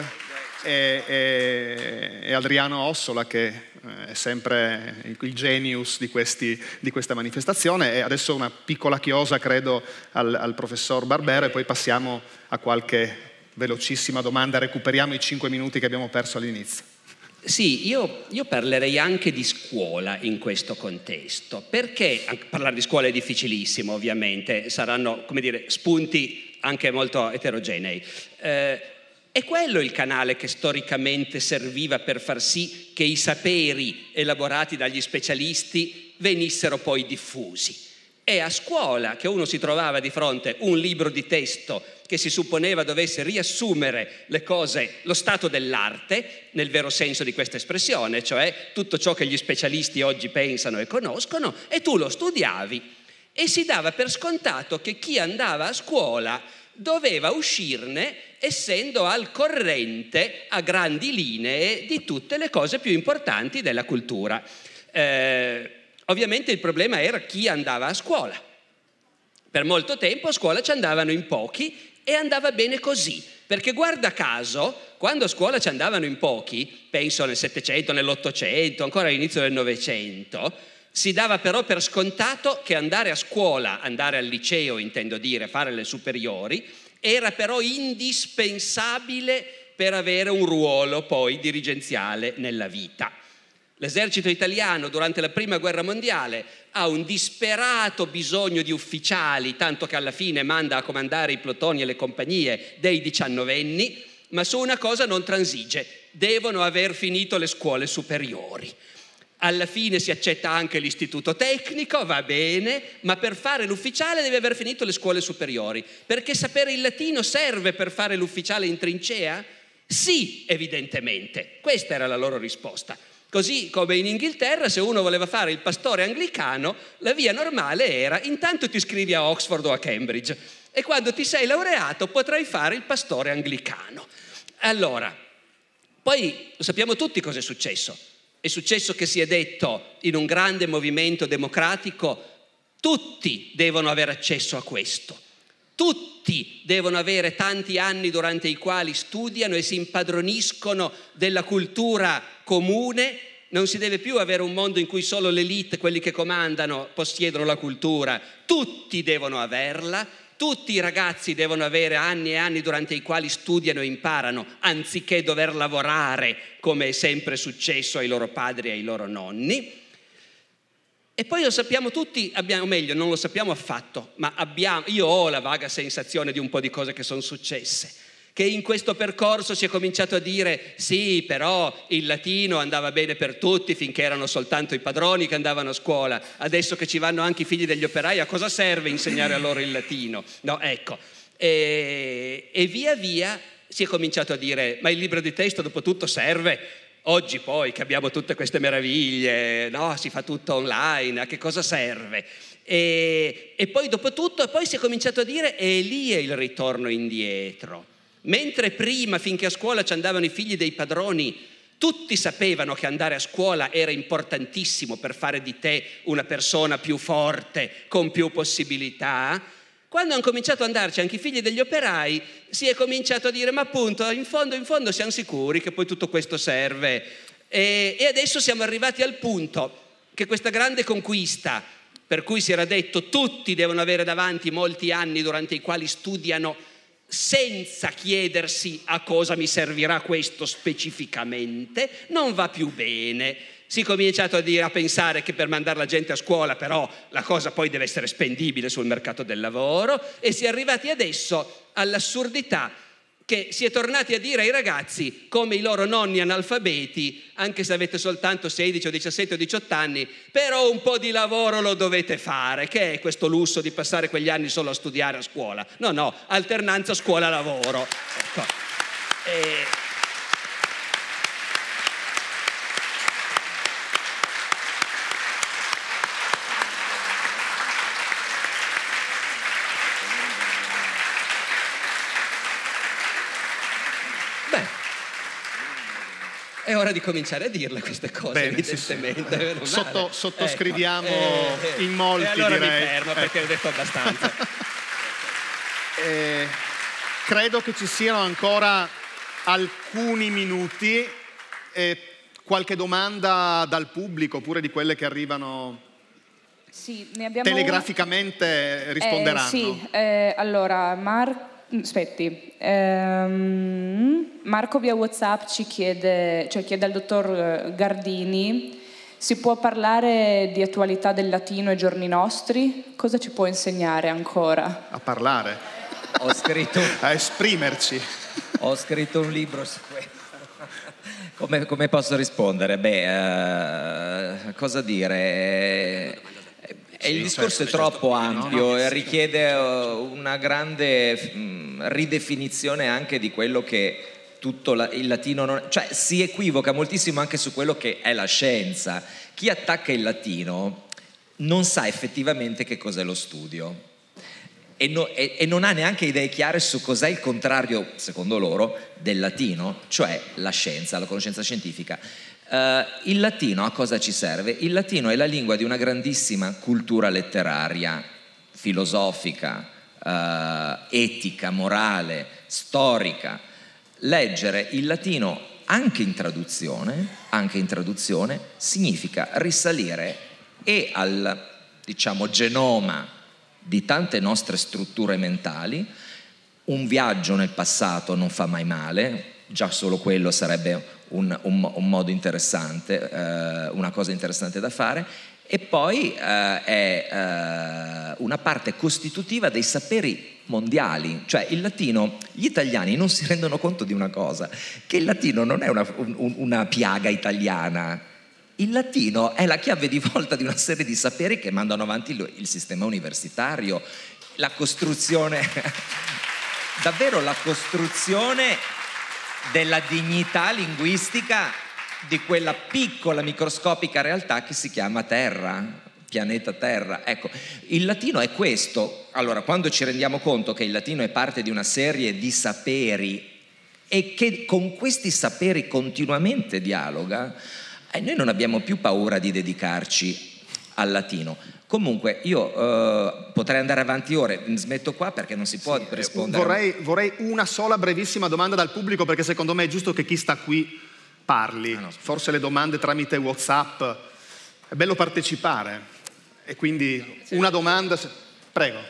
e Adriano Ossola, che è sempre il genius di questa manifestazione. E adesso una piccola chiosa, credo, al professor Barbero, e poi passiamo a qualche velocissima domanda. Recuperiamo i 5 minuti che abbiamo perso all'inizio. Sì, io parlerei anche di scuola in questo contesto, perché parlare di scuola è difficilissimo, ovviamente, saranno, come dire, spunti anche molto eterogenei. È quello il canale che storicamente serviva per far sì che i saperi elaborati dagli specialisti venissero poi diffusi. È a scuola che uno si trovava di fronte un libro di testo che si supponeva dovesse riassumere le cose, lo stato dell'arte, nel vero senso di questa espressione, cioè tutto ciò che gli specialisti oggi pensano e conoscono, e tu lo studiavi. E si dava per scontato che chi andava a scuola doveva uscirne essendo al corrente, a grandi linee, di tutte le cose più importanti della cultura. Ovviamente il problema era chi andava a scuola. Per molto tempo a scuola ci andavano in pochi e andava bene così, perché guarda caso, quando a scuola ci andavano in pochi, penso nel Settecento, nell'Ottocento, ancora all'inizio del Novecento, si dava però per scontato che andare a scuola, andare al liceo, intendo dire, fare le superiori, era però indispensabile per avere un ruolo poi dirigenziale nella vita. L'esercito italiano durante la Prima Guerra Mondiale ha un disperato bisogno di ufficiali, tanto che alla fine manda a comandare i plotoni e le compagnie dei 19enni, ma su una cosa non transige: devono aver finito le scuole superiori. Alla fine si accetta anche l'istituto tecnico, va bene, ma per fare l'ufficiale deve aver finito le scuole superiori. Perché sapere il latino serve per fare l'ufficiale in trincea? Sì, evidentemente. Questa era la loro risposta. Così come in Inghilterra, se uno voleva fare il pastore anglicano, la via normale era: intanto ti iscrivi a Oxford o a Cambridge e quando ti sei laureato potrai fare il pastore anglicano. Allora, poi lo sappiamo tutti cosa è successo. È successo che si è detto, in un grande movimento democratico, tutti devono avere accesso a questo. Tutti devono avere tanti anni durante i quali studiano e si impadroniscono della cultura comune. Non si deve più avere un mondo in cui solo l'elite, quelli che comandano, possiedono la cultura. Tutti devono averla. Tutti i ragazzi devono avere anni e anni durante i quali studiano e imparano, anziché dover lavorare, come è sempre successo ai loro padri e ai loro nonni. E poi lo sappiamo tutti, o meglio, non lo sappiamo affatto, ma io ho la vaga sensazione di un po' di cose che sono successe, che in questo percorso si è cominciato a dire sì, però il latino andava bene per tutti finché erano soltanto i padroni che andavano a scuola, adesso che ci vanno anche i figli degli operai, a cosa serve insegnare a loro il latino? No, ecco, e via via si è cominciato a dire ma il libro di testo dopo tutto serve? Oggi poi che abbiamo tutte queste meraviglie, no? Si fa tutto online, a che cosa serve? E poi dopo tutto, poi si è cominciato a dire e lì è il ritorno indietro. Mentre prima, finché a scuola ci andavano i figli dei padroni, tutti sapevano che andare a scuola era importantissimo per fare di te una persona più forte, con più possibilità. Quando hanno cominciato ad andarci anche i figli degli operai, si è cominciato a dire ma appunto, in fondo siamo sicuri che poi tutto questo serve. E adesso siamo arrivati al punto che questa grande conquista, per cui si era detto tutti devono avere davanti molti anni durante i quali studiano senza chiedersi a cosa mi servirà questo specificamente, non va più bene. si è cominciato a pensare che per mandare la gente a scuola però la cosa poi deve essere spendibile sul mercato del lavoro, e si è arrivati adesso all'assurdità che si è tornati a dire ai ragazzi, come i loro nonni analfabeti, anche se avete soltanto 16 o 17 o 18 anni, però un po' di lavoro lo dovete fare. Che è questo lusso di passare quegli anni solo a studiare a scuola? No, alternanza scuola-lavoro. Ecco. È ora di cominciare a dirle queste cose. Bene, evidentemente. Sì. Sottoscriviamo in molti, allora direi. Mi fermo perché ho detto abbastanza. Credo che ci siano ancora alcuni minuti. Qualche domanda dal pubblico, oppure di quelle che arrivano sì, ne abbiamo telegraficamente risponderanno. Sì, allora Marco via WhatsApp ci chiede al dottor Gardini: si può parlare di attualità del latino ai giorni nostri? Cosa ci può insegnare ancora? A parlare? Ho scritto... a esprimerci. Ho scritto un libro su questo. Come posso rispondere? Cosa dire? Il discorso è troppo ampio e richiede una grande ridefinizione anche di quello che tutto il latino cioè si equivoca moltissimo anche su quello che è la scienza. Chi attacca il latino non sa effettivamente che cos'è lo studio e non ha neanche idee chiare su cos'è il contrario, secondo loro, del latino, cioè la scienza, la conoscenza scientifica. Il latino a cosa ci serve? Il latino è la lingua di una grandissima cultura letteraria, filosofica, etica, morale, storica. Leggere il latino anche in traduzione significa risalire e al, diciamo, genoma di tante nostre strutture mentali. Un viaggio nel passato non fa mai male, già solo quello sarebbe un modo interessante, una cosa interessante da fare, e poi è una parte costitutiva dei saperi mondiali. Cioè il latino, gli italiani non si rendono conto di una cosa, che il latino non è una piaga italiana. Il latino è la chiave di volta di una serie di saperi che mandano avanti il sistema universitario, la costruzione, davvero la costruzione della dignità linguistica di quella piccola microscopica realtà che si chiama Terra, pianeta Terra. Ecco, il latino è questo. Allora, quando ci rendiamo conto che il latino è parte di una serie di saperi e che con questi saperi continuamente dialoga, noi non abbiamo più paura di dedicarci al latino. Comunque io potrei andare avanti ore, smetto qua perché non si può rispondere. Vorrei una sola brevissima domanda dal pubblico, perché secondo me è giusto che chi sta qui parli. Forse le domande tramite WhatsApp, è bello partecipare, e quindi una domanda, prego.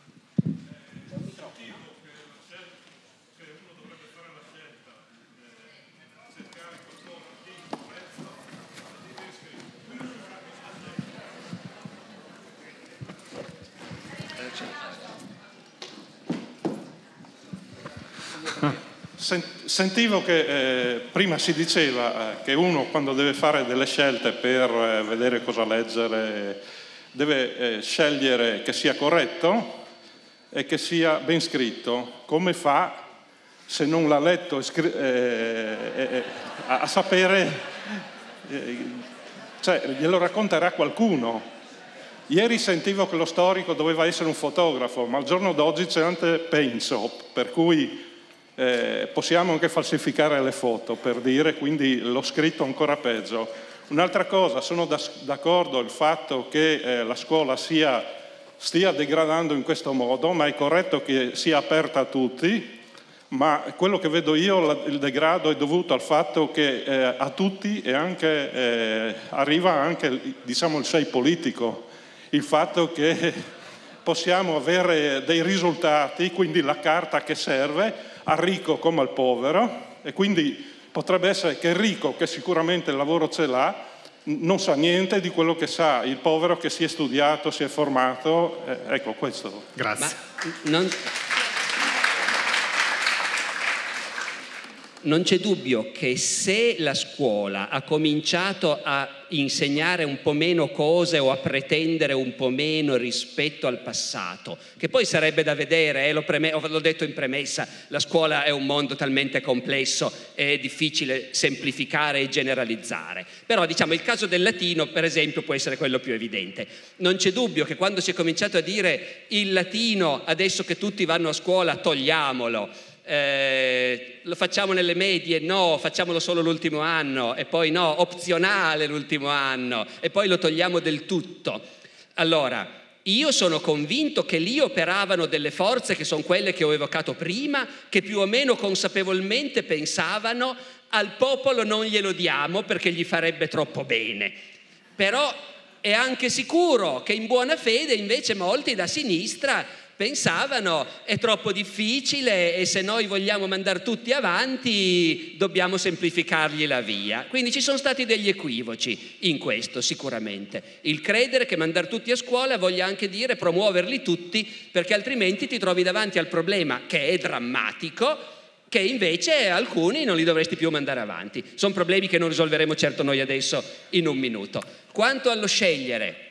Sentivo che prima si diceva che uno, quando deve fare delle scelte per vedere cosa leggere, deve scegliere che sia corretto e che sia ben scritto. Come fa, se non l'ha letto a sapere, cioè glielo racconterà qualcuno. Ieri sentivo che lo storico doveva essere un fotografo, ma al giorno d'oggi c'è anche Paintshop, per cui possiamo anche falsificare le foto, per dire, quindi l'ho scritto ancora peggio. Un'altra cosa, sono d'accordo il fatto che la scuola stia degradando in questo modo, ma è corretto che sia aperta a tutti, ma quello che vedo io, il degrado è dovuto al fatto che a tutti e anche arriva anche, diciamo, il sei politico, il fatto che possiamo avere dei risultati, quindi la carta che serve al ricco come al povero, e quindi potrebbe essere che il ricco, che sicuramente il lavoro ce l'ha, non sa niente di quello che sa il povero che si è studiato, si è formato, ecco questo. Grazie. Non c'è dubbio che se la scuola ha cominciato a insegnare un po' meno cose o a pretendere un po' meno rispetto al passato, che poi sarebbe da vedere, l'ho detto in premessa, la scuola è un mondo talmente complesso, è difficile semplificare e generalizzare, però diciamo il caso del latino per esempio può essere quello più evidente. Non c'è dubbio che quando si è cominciato a dire il latino adesso che tutti vanno a scuola togliamolo, lo facciamo nelle medie, no, facciamolo solo l'ultimo anno, e poi no, opzionale l'ultimo anno, e poi lo togliamo del tutto. Allora, io sono convinto che lì operavano delle forze che sono quelle che ho evocato prima, che più o meno consapevolmente pensavano al popolo non glielo diamo perché gli farebbe troppo bene. Però è anche sicuro che in buona fede invece molti da sinistra pensavano è troppo difficile e se noi vogliamo mandare tutti avanti dobbiamo semplificargli la via. Quindi ci sono stati degli equivoci in questo sicuramente. Il credere che mandare tutti a scuola voglia anche dire promuoverli tutti, perché altrimenti ti trovi davanti al problema che è drammatico, che invece alcuni non li dovresti più mandare avanti. Sono problemi che non risolveremo certo noi adesso in un minuto. Quanto allo scegliere,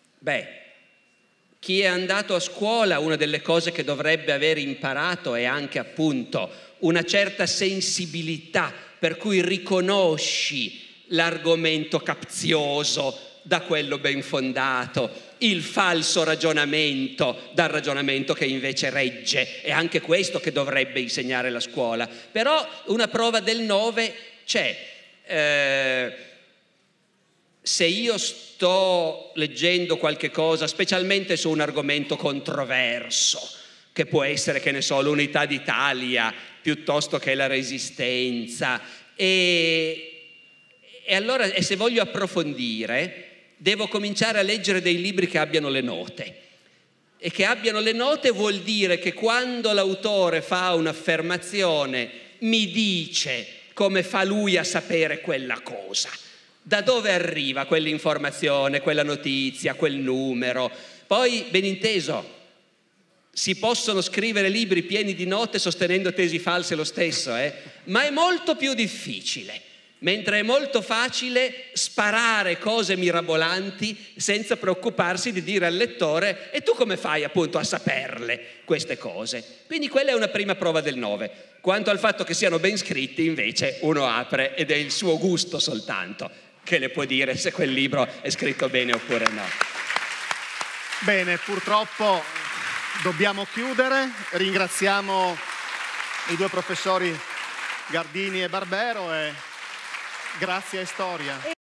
chi è andato a scuola, una delle cose che dovrebbe aver imparato è anche appunto una certa sensibilità per cui riconosci l'argomento capzioso da quello ben fondato, il falso ragionamento dal ragionamento che invece regge. È anche questo che dovrebbe insegnare la scuola. Però una prova del 9 c'è. Se io sto leggendo qualche cosa, specialmente su un argomento controverso, che può essere, che ne so, l'unità d'Italia, piuttosto che la resistenza, e allora se voglio approfondire, devo cominciare a leggere dei libri che abbiano le note. E che abbiano le note vuol dire che quando l'autore fa un'affermazione mi dice come fa lui a sapere quella cosa. Da dove arriva quell'informazione, quella notizia, quel numero? Poi, ben inteso, si possono scrivere libri pieni di note sostenendo tesi false lo stesso, ma è molto più difficile, mentre è molto facile sparare cose mirabolanti senza preoccuparsi di dire al lettore e tu come fai appunto a saperle queste cose? Quindi quella è una prima prova del 9. Quanto al fatto che siano ben scritti, invece, uno apre ed è il suo gusto soltanto che le può dire se quel libro è scritto bene oppure no. Bene, purtroppo dobbiamo chiudere. Ringraziamo i due professori Gardini e Barbero e grazie a Storia.